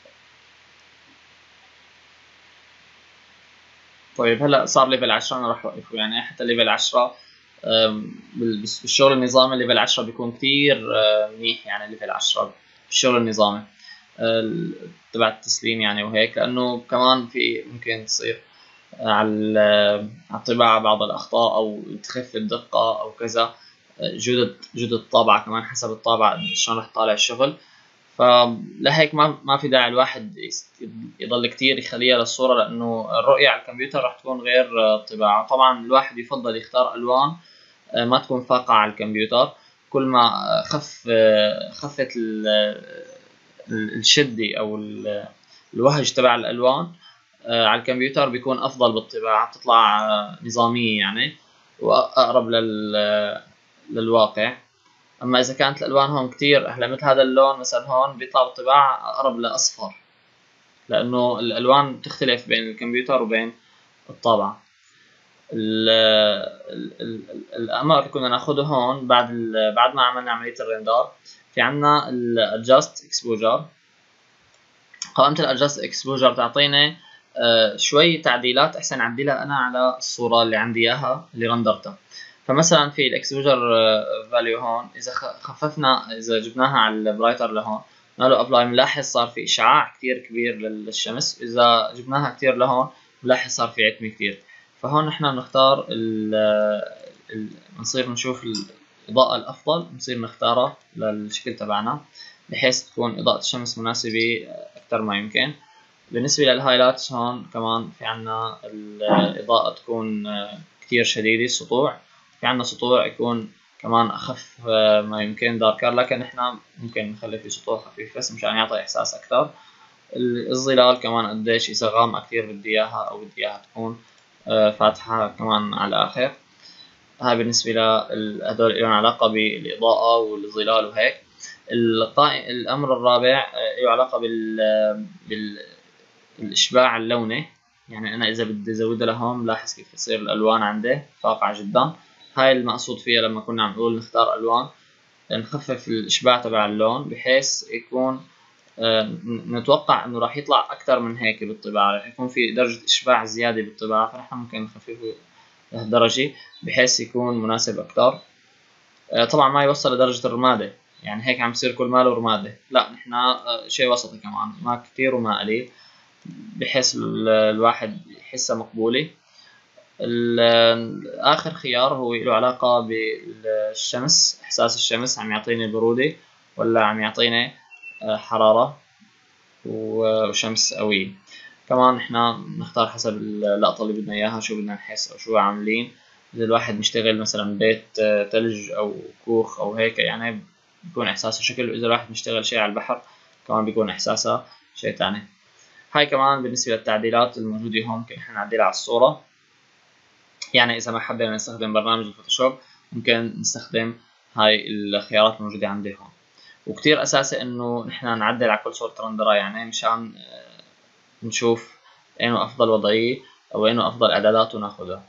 طيب هلا صار ليفل عشرة، انا راح اوقفه. يعني حتى ليفل عشرة بالشغل النظامي ليفل عشرة بيكون كثير منيح. يعني ليفل عشرة بالشغل النظامي تبع التسليم يعني وهيك، لانه كمان في ممكن تصير على على الطباعه بعض الاخطاء او تخف الدقه او كذا. جودة جودة الطابعة كمان حسب الطابعة شلون رح طالع الشغل. فلهيك ما ما في داعي الواحد يضل كتير يخليها للصورة، لأنه الرؤية على الكمبيوتر رح تكون غير الطباعة. طبعا الواحد يفضل يختار ألوان ما تكون فاقعة على الكمبيوتر. كل ما خف خفت الشدة أو الوهج تبع الألوان على الكمبيوتر بيكون أفضل بالطباعة، بتطلع نظامية يعني وأقرب لل للواقع. اما اذا كانت الالوان هون كتير احلى، مثل هذا اللون مثلا هون بيطلع بالطباعة اقرب لاصفر، لانه الالوان تختلف بين الكمبيوتر وبين الطابعة. الامر اللي كنا ناخده هون بعد بعد ما عملنا عملية الرندر، في عنا الادجست اكسبوجر. قائمة الادجست اكسبوجر بتعطينا شوي تعديلات احسن اعدلها انا على الصورة اللي عندي اياها اللي رندرتها. فمثلا في الاكسبوجر فاليو هون اذا خففنا، اذا جبناها على البرايتر لهون له ابلاي، بنلاحظ صار في اشعاع كثير كبير للشمس. اذا جبناها كثير لهون بنلاحظ صار في عتمه كثير. فهون نحن بنختار بنصير نشوف الاضاءه الافضل، بنصير نختارها للشكل تبعنا بحيث تكون اضاءه الشمس مناسبه اكثر ما يمكن. بالنسبه للهايلايتس هون كمان في عنا الاضاءه تكون كثير شديده، السطوع في عنا سطوع يكون كمان اخف ما يمكن داركر، لكن احنا ممكن نخلي في سطوع خفيف بس مشان يعطي احساس اكثر. الظلال كمان قديش، اذا غامقه كثير بدي اياها او بدي اياها تكون فاتحه كمان على الاخر. هاي بالنسبه لهدول لهم علاقه بالاضاءه والظلال وهيك. الامر الرابع له علاقه بال بالاشباع اللوني. يعني انا اذا بدي ازودها لهون بلاحظ كيف تصير الالوان عندي فاقعه جدا. هاي المقصود فيها لما كنا عم نقول نختار الوان، نخفف الاشباع تبع اللون بحيث يكون نتوقع انه راح يطلع اكثر من هيك بالطباعه، راح يكون في درجه اشباع زياده بالطباعه، فنحن ممكن نخففه لهالدرجه بحيث يكون مناسب اكثر. طبعا ما يوصل لدرجه الرماده، يعني هيك عم يصير كل ماله رماده، لا نحن شيء وسطي كمان، ما كثير وما قليل، بحيث الواحد يحسها مقبوله. آخر خيار هو له علاقة بالشمس، إحساس الشمس عم يعطيني برودة ولا عم يعطيني حرارة وشمس قوية. كمان إحنا نختار حسب اللقطة اللي بدنا إياها شو بدنا نحس أو شو عاملين. إذا الواحد مشتغل مثلا بيت تلج أو كوخ أو هيك يعني بيكون إحساسه شكل، وإذا الواحد مشتغل شيء على البحر كمان بيكون إحساسه شيء تاني. هاي كمان بالنسبة للتعديلات الموجودة هون ممكن إحنا نعدلها على الصورة. يعني إذا ما حبينا نستخدم برنامج الفوتوشوب ممكن نستخدم هاي الخيارات الموجودة عندي هون. وكتير أساسي إنه نحن نعدل على كل صورة رندرة، يعني مشان نشوف أينو أفضل وضعية أو أينو أفضل إعدادات وناخدها.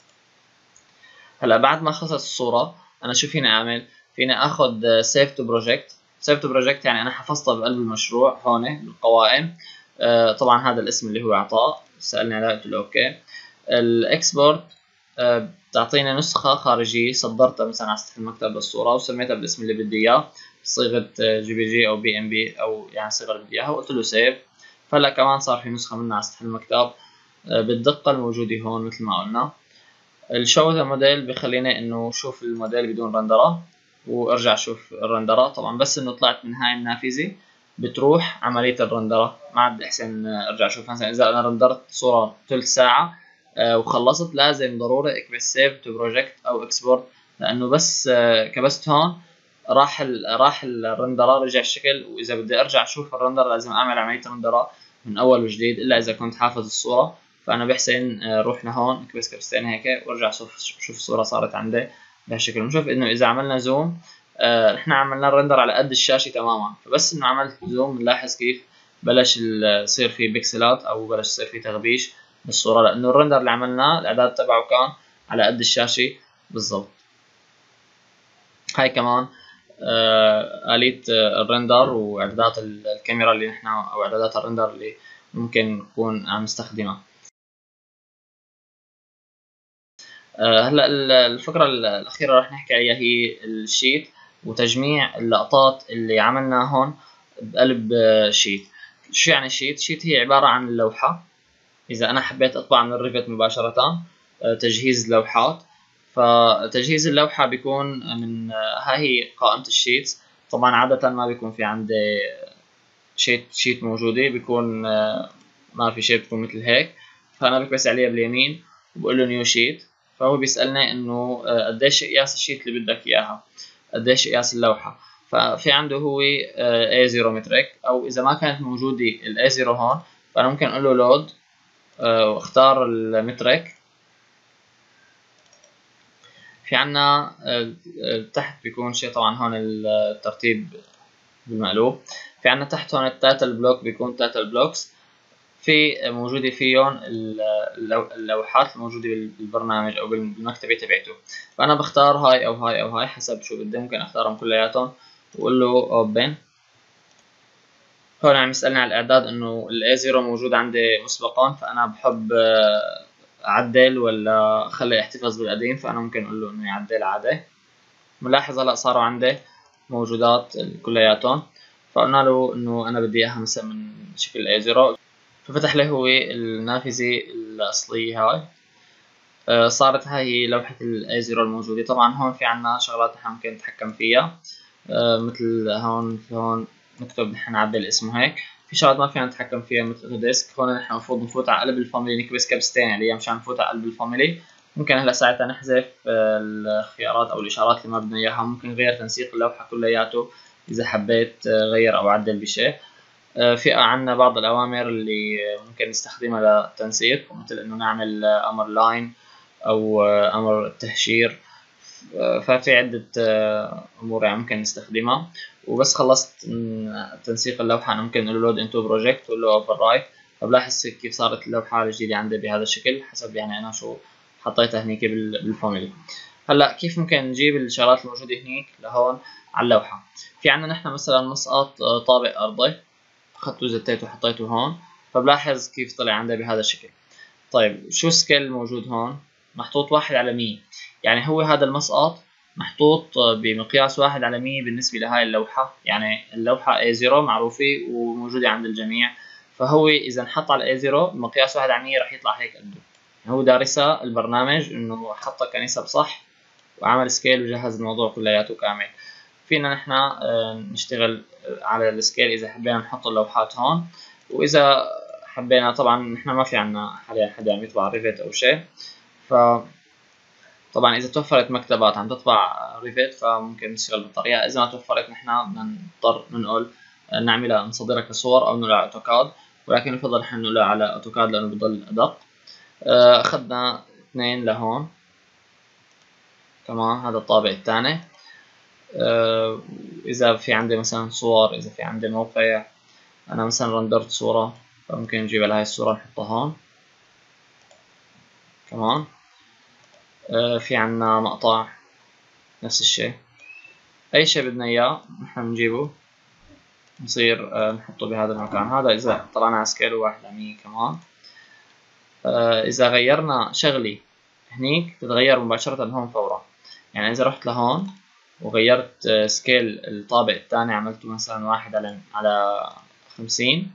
هلا بعد ما خلصت الصورة أنا شو فيني أعمل؟ فيني آخد سيف تو بروجكت. سيف تو بروجكت يعني أنا حفظتها بقلب المشروع هون بالقوائم. آه طبعا هذا الاسم اللي هو أعطاه، سألني عليه قلت له أوكي. الإكسبورت آه بتعطيني نسخة خارجية صدرتها مثلا على سطح المكتب للصورة وسميتها بالاسم اللي بدي إياه بصيغة جي بي جي أو بي إم بي أو يعني الصيغة اللي بدي إياها، وقلت له سيف. فهلا كمان صار في نسخة منها على سطح المكتب آه بالدقة الموجودة هون مثل ما قلنا. الشو ذا موديل بخليني انه شوف الموديل بدون رندرة وارجع شوف الرندرة. طبعا بس انه طلعت من هاي النافذة بتروح عملية الرندرة، ما عاد احسن ارجع شوف. مثلا اذا انا رندرت صورة ثلث ساعة آه وخلصت لازم ضروري اكبس سيف تو بروجكت او اكسبورت، لانه بس آه كبست هون راح ال راح الرندرة رجع الشكل، واذا بدي ارجع اشوف الرندرة لازم اعمل عملية رندرة من اول وجديد الا اذا كنت حافظ الصورة. فانا بحسن روح لهون اكبس كبستين هيك وارجع شوف شوف الصوره صارت عندي بهالشكل. بنشوف انه اذا عملنا زوم آه نحن عملنا الرندر على قد الشاشه تماما، فبس انه عملت زوم بنلاحظ كيف بلش يصير في بكسلات او بلش يصير في تغبيش بالصوره، لانه الرندر اللي عملناه الاعداد تبعه كان على قد الشاشه بالضبط. هاي كمان آه آلية الرندر واعدادات الكاميرا اللي نحن او اعدادات الرندر اللي ممكن نكون عم نستخدمها. هلا الفكرة الأخيرة رح نحكي عليها هي الشيت وتجميع اللقطات اللي عملناها هون بقلب شيت. شو يعني شيت؟ شيت هي عبارة عن اللوحة. إذا أنا حبيت أطبع من الريفت مباشرة تجهيز لوحات، فتجهيز اللوحة بيكون من هاي هي قائمة الشيتس. طبعا عادة ما بيكون في عندي شيت شيت موجودة، بيكون ما في شيء بتكون مثل هيك. فأنا بكبس عليها باليمين وبقول له نيو شيت، فهو بيسألني إنه قديش قياس الشيت اللي بدك إياها، قديش قياس اللوحة. ففي عنده هو إيه زيرو مترك، أو إذا ما كانت موجودة ال إيه زيرو هون فأنا ممكن أقول له لود واختار المترك. في عنا تحت بيكون شيء طبعا هون الترتيب بالمقلوب. في عنا تحت هون التايتل بلوك بيكون تايتل بلوكس، في موجودة فيهم اللوحات الموجودة بالبرنامج أو بالمكتبة تبعته. فأنا بختار هاي أو هاي أو هاي حسب شو بدي، ممكن أختارهم كلياتهم وأقول له أوبن. هون عم يسألني على الإعداد إنه ال إيه زيرو موجود عندي مسبقا، فأنا بحب أعدل ولا أخلي احتفظ بالقديم، فأنا ممكن أقول له إنه يعدل عادي. ملاحظ هلا صاروا عندي موجودات كلياتهم، فقلنا له إنه أنا بدي إياها مثلا من شكل إيه زيرو، ففتح لي هو النافذة الأصلية هاي. آه صارت هاي هي لوحة ال إيه زيرو الموجودة. طبعا هون في عنا شغلات نحن ممكن نتحكم فيها آه مثل هون في هون نكتب نحن نعدل اسمه هيك. في شغلات ما فينا نتحكم فيها مثل ديسك. هون نحن المفروض نفوت على قلب الفاميلي نكبس كبستين عليها مشان نفوت على قلب الفاميلي. ممكن هلا ساعتها نحذف آه الخيارات أو الإشارات اللي ما بدنا إياها. ممكن نغير تنسيق اللوحة كلياته إذا حبيت آه غير أو عدل بشيء. في عنا بعض الأوامر اللي ممكن نستخدمها للتنسيق، مثل إنه نعمل أمر لاين أو أمر التهشير. ففي عدة أمور يعني ممكن نستخدمها. وبس خلصت تنسيق اللوحة أنا ممكن أقول له لود انتو بروجكت وأقول له اوفر رايت. فبلاحظ كيف صارت اللوحة الجديدة عندي بهذا الشكل حسب يعني أنا شو حطيتها هنيك بالفاميلي. هلا كيف ممكن نجيب الشغلات الموجودة هنيك لهون على اللوحة؟ في عنا نحن مثلا مسقط طابق أرضي، اخذته زتيته وحطيته هون، فبلاحظ كيف طلع عندي بهذا الشكل. طيب شو سكيل موجود هون؟ محطوط واحد على مية، يعني هو هذا المسقط محطوط بمقياس واحد على مية بالنسبة لهاي اللوحة. يعني اللوحة إيه زيرو معروفة وموجودة عند الجميع، فهو إذا انحط على إيه زيرو مقياس واحد على مية رح يطلع هيك قده. هو دارسها البرنامج انه حطها كنسب صح وعمل سكيل وجهز الموضوع كلياته كامل. فينا نحن نشتغل على السكيل اذا حبينا نحط اللوحات هون، واذا حبينا طبعا نحن ما في عنا حاليا حدا عم يطبع ريفت او شيء، ف طبعا اذا توفرت مكتبات عم تطبع ريفت فممكن نشتغل بالطريقه، اذا ما توفرت نحن بدنا نضطر ننقل نعملها نصدرها كصور او ننقلها على اوتوكاد، ولكن يفضل نحن ننقلها على اوتوكاد لانه بضل ادق. اخذنا اثنين لهون كمان، هذا الطابع الثاني. اذا في عندي مثلا صور، اذا في عندي موقع انا مثلا رندرت صورة فممكن نجيب لهاي الصورة نحطها هون كمان. في عنا مقطع نفس الشيء، اي شيء بدنا اياه نحن بنجيبه نصير نحطه بهذا المكان. هذا اذا طلعنا على سكيل واحد على مية كمان. اذا غيرنا شغلي هنيك تتغير مباشرة هون فورا، يعني اذا رحت لهون وغيرت سكيل الطابع الثاني عملته مثلا واحد على على خمسين،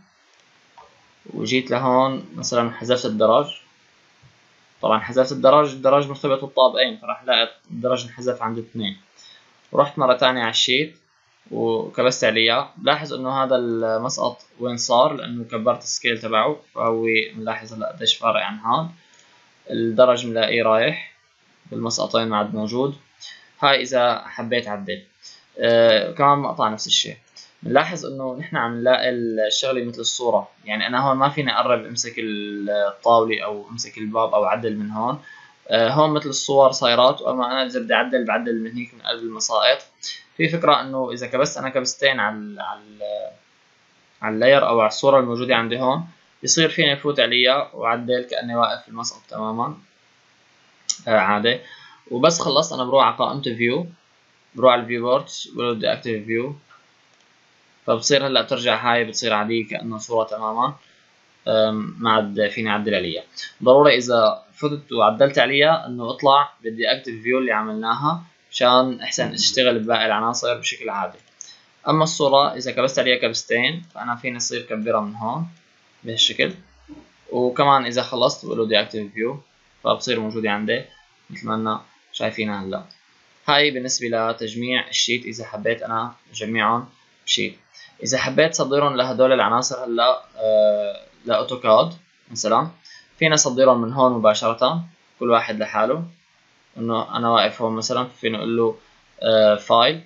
وجيت لهون مثلا حذفت الدرج، طبعا حذفت الدرج، الدرج مرتبط بالطابقين فراح الاقي الدرج انحذف عند اثنين. ورحت مرة تانية على الشيت وكبست عليها، بلاحظ انه هذا المسقط وين صار لانه كبرت السكيل تبعه، فهو ملاحظ هلا قديش فارق عن هون. الدرج ملاقيه رايح بالمسقطين ما عاد موجود. هاي اذا حبيت اعدل. آه كمان مقطع نفس الشيء، بنلاحظ انه نحن عم نلاقي الشغله مثل الصوره، يعني انا هون ما فيني اقرب امسك الطاوله او امسك الباب او اعدل من هون. آه هون مثل الصور صايرات، واما انا اذا بدي اعدل بعدل من هيك من قلب المساقط. في فكره انه اذا كبست انا كبستين على ال على ال على اللاير او على الصوره الموجوده عندي هون، بصير فيني افوت عليها واعدل كاني واقف في المسقط تماما آه عادي. وبس خلصت انا بروح على قائمه فيو، بروح على الفيو بوردز بقول بدي اكتب فيو، فبصير هلا بترجع هاي بتصير عادية كأنه صورة تماما، ما عاد فيني اعدل عليها. ضروري اذا فتت وعدلت عليها انه اطلع بدي اكتب فيو اللي عملناها مشان احسن اشتغل بباقي العناصر بشكل عادي. اما الصورة اذا كبست عليها كبستين فانا فيني اصير كبرها من هون بهالشكل، وكمان اذا خلصت بقول له بدي اكتب فيو فبصير موجودة عندي مثل ما لنا شايفينها هلا. هاي بالنسبة لتجميع الشيت اذا حبيت انا اجمعهم بشيت. اذا حبيت صدرهم لهدول العناصر هلا آه لاوتوكاد مثلا، فينا صدرهم من هون مباشرة كل واحد لحاله. انه انا واقف هون مثلا فينا نقول له آه فايل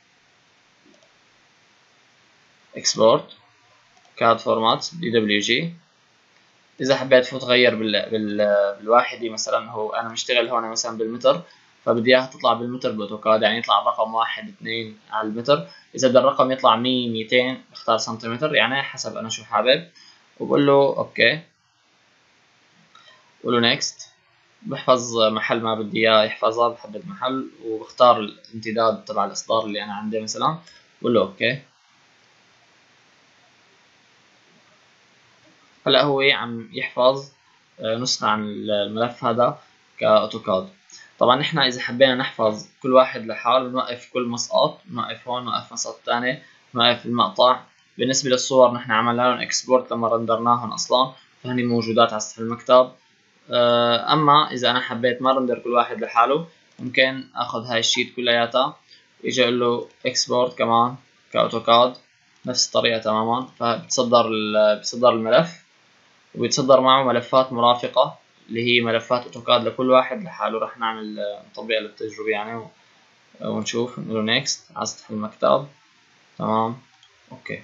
اكسبورت كاد فورمات دي دبليو جي. اذا حبيت فوت غير بال بال بالواحدي مثلا، هو انا مشتغل هون مثلا بالمتر فبدي اياها تطلع بالمتر باوتوكاد، يعني يطلع الرقم واحد اثنين على المتر. اذا بدي الرقم يطلع مية ميتين بختار سنتيمتر، يعني حسب انا شو حابب، وبقول له اوكي، بقول له نيكست. بحفظ محل ما بدي اياه يحفظها، بحدد محل وبختار الامتداد تبع الاصدار اللي انا عندي مثلا، بقول له اوكي. هلا هو عم يحفظ نسخة عن الملف هذا كاوتوكاد. طبعا نحن اذا حبينا نحفظ كل واحد لحاله نوقف كل مسقط، نوقف هون نوقف مسقط ثاني، نوقف المقطع. بالنسبة للصور نحن عملنا لهم اكسبورت لما رندرناهم اصلا، فهني موجودات على سطح المكتب. اما اذا انا حبيت ما رندر كل واحد لحاله، ممكن اخذ هاي الشيت كلياتها واجي اقول له اكسبورت كمان كاوتوكاد نفس الطريقة تماما، فبتصدر بتصدر الملف وبيتصدر معه ملفات مرافقة اللي هي ملفات اوتوكاد لكل واحد لحاله. رح نعمل نطبقها للتجربة يعني ونشوف، نقول نيكست على سطح المكتب. تمام اوكي.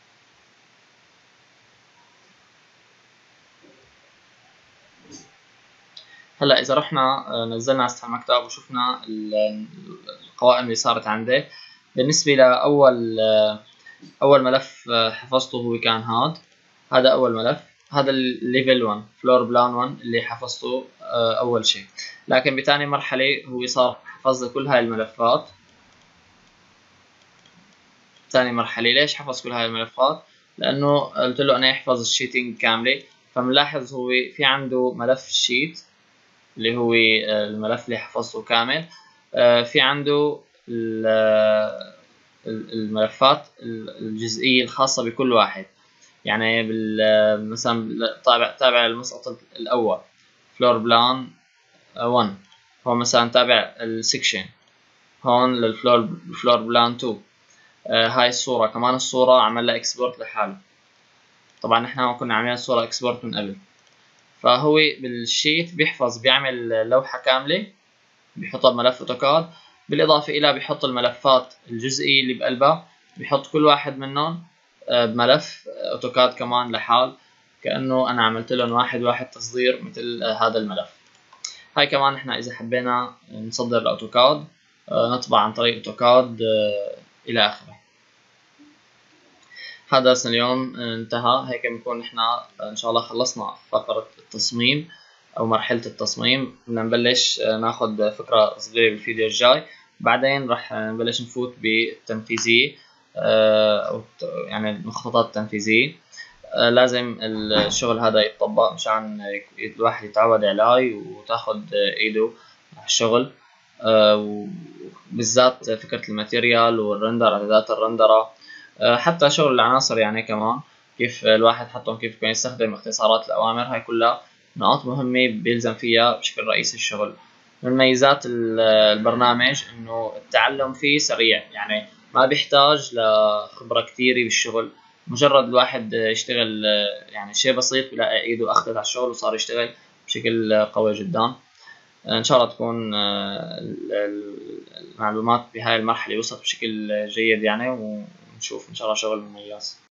هلا اذا رحنا نزلنا على سطح المكتب وشفنا القوائم اللي صارت عندي، بالنسبة لأول أول ملف حفظته هو كان هاد هذا أول ملف، هذا الليفل واحد فلور بلان واحد اللي حفظته أول شيء. لكن بثاني مرحلة هو صار حفظ كل هاي الملفات. ثاني مرحلة ليش حفظ كل هاي الملفات؟ لأنه قلت له أنا يحفظ الشيتنج كاملة، فمنلاحظ هو في عنده ملف الشيت اللي هو الملف اللي حفظته كامل، في عنده الملفات الجزئية الخاصة بكل واحد. يعني مثلا تابع تابع المسقط الأول، فلور بلان واحد هو مثلا تابع السكشن، هون للفلور الفلور بلان اتنين. آه هاي الصورة كمان، الصورة عمل لها اكسبورت لحاله. طبعا نحن كنا عاملين الصورة اكسبورت من قبل، فهو بالشيت بيحفظ، بيعمل لوحة كاملة بيحطها بملف اوتوكاد، بالاضافة الى بيحط الملفات الجزئية اللي بقلبها، بيحط كل واحد منهم بملف اوتوكاد كمان لحال، كأنه انا عملت لهم واحد واحد تصدير مثل هذا الملف. هاي كمان احنا اذا حبينا نصدر الاوتوكاد نطبع عن طريق اوتوكاد الى اخره. هذا درسنا اليوم انتهى. هيك بنكون احنا ان شاء الله خلصنا فقرة التصميم او مرحلة التصميم. بدنا نبلش ناخذ فكرة صغيرة بالفيديو الجاي، بعدين راح نبلش نفوت بالتنفيذية او يعني المخططات التنفيذية. لازم الشغل هذا يتطبق مشان الواحد يتعود عليه وتاخد ايده على الشغل، بالذات فكرة الماتيريال والرندر، اعدادات الرندرة، حتى شغل العناصر يعني كمان كيف الواحد حطهم، كيف يكون يستخدم اختصارات الأوامر. هاي كلها نقاط مهمة بيلزم فيها بشكل رئيسي الشغل. من ميزات البرنامج إنه التعلم فيه سريع، يعني ما بيحتاج لخبرة كتيرة بالشغل، مجرد الواحد يشتغل يعني شيء بسيط بلاقي ايده أخذت على الشغل وصار يشتغل بشكل قوي جدا. إن شاء الله تكون المعلومات بهاي المرحلة وصلت بشكل جيد يعني، ونشوف إن شاء الله شغل مميز.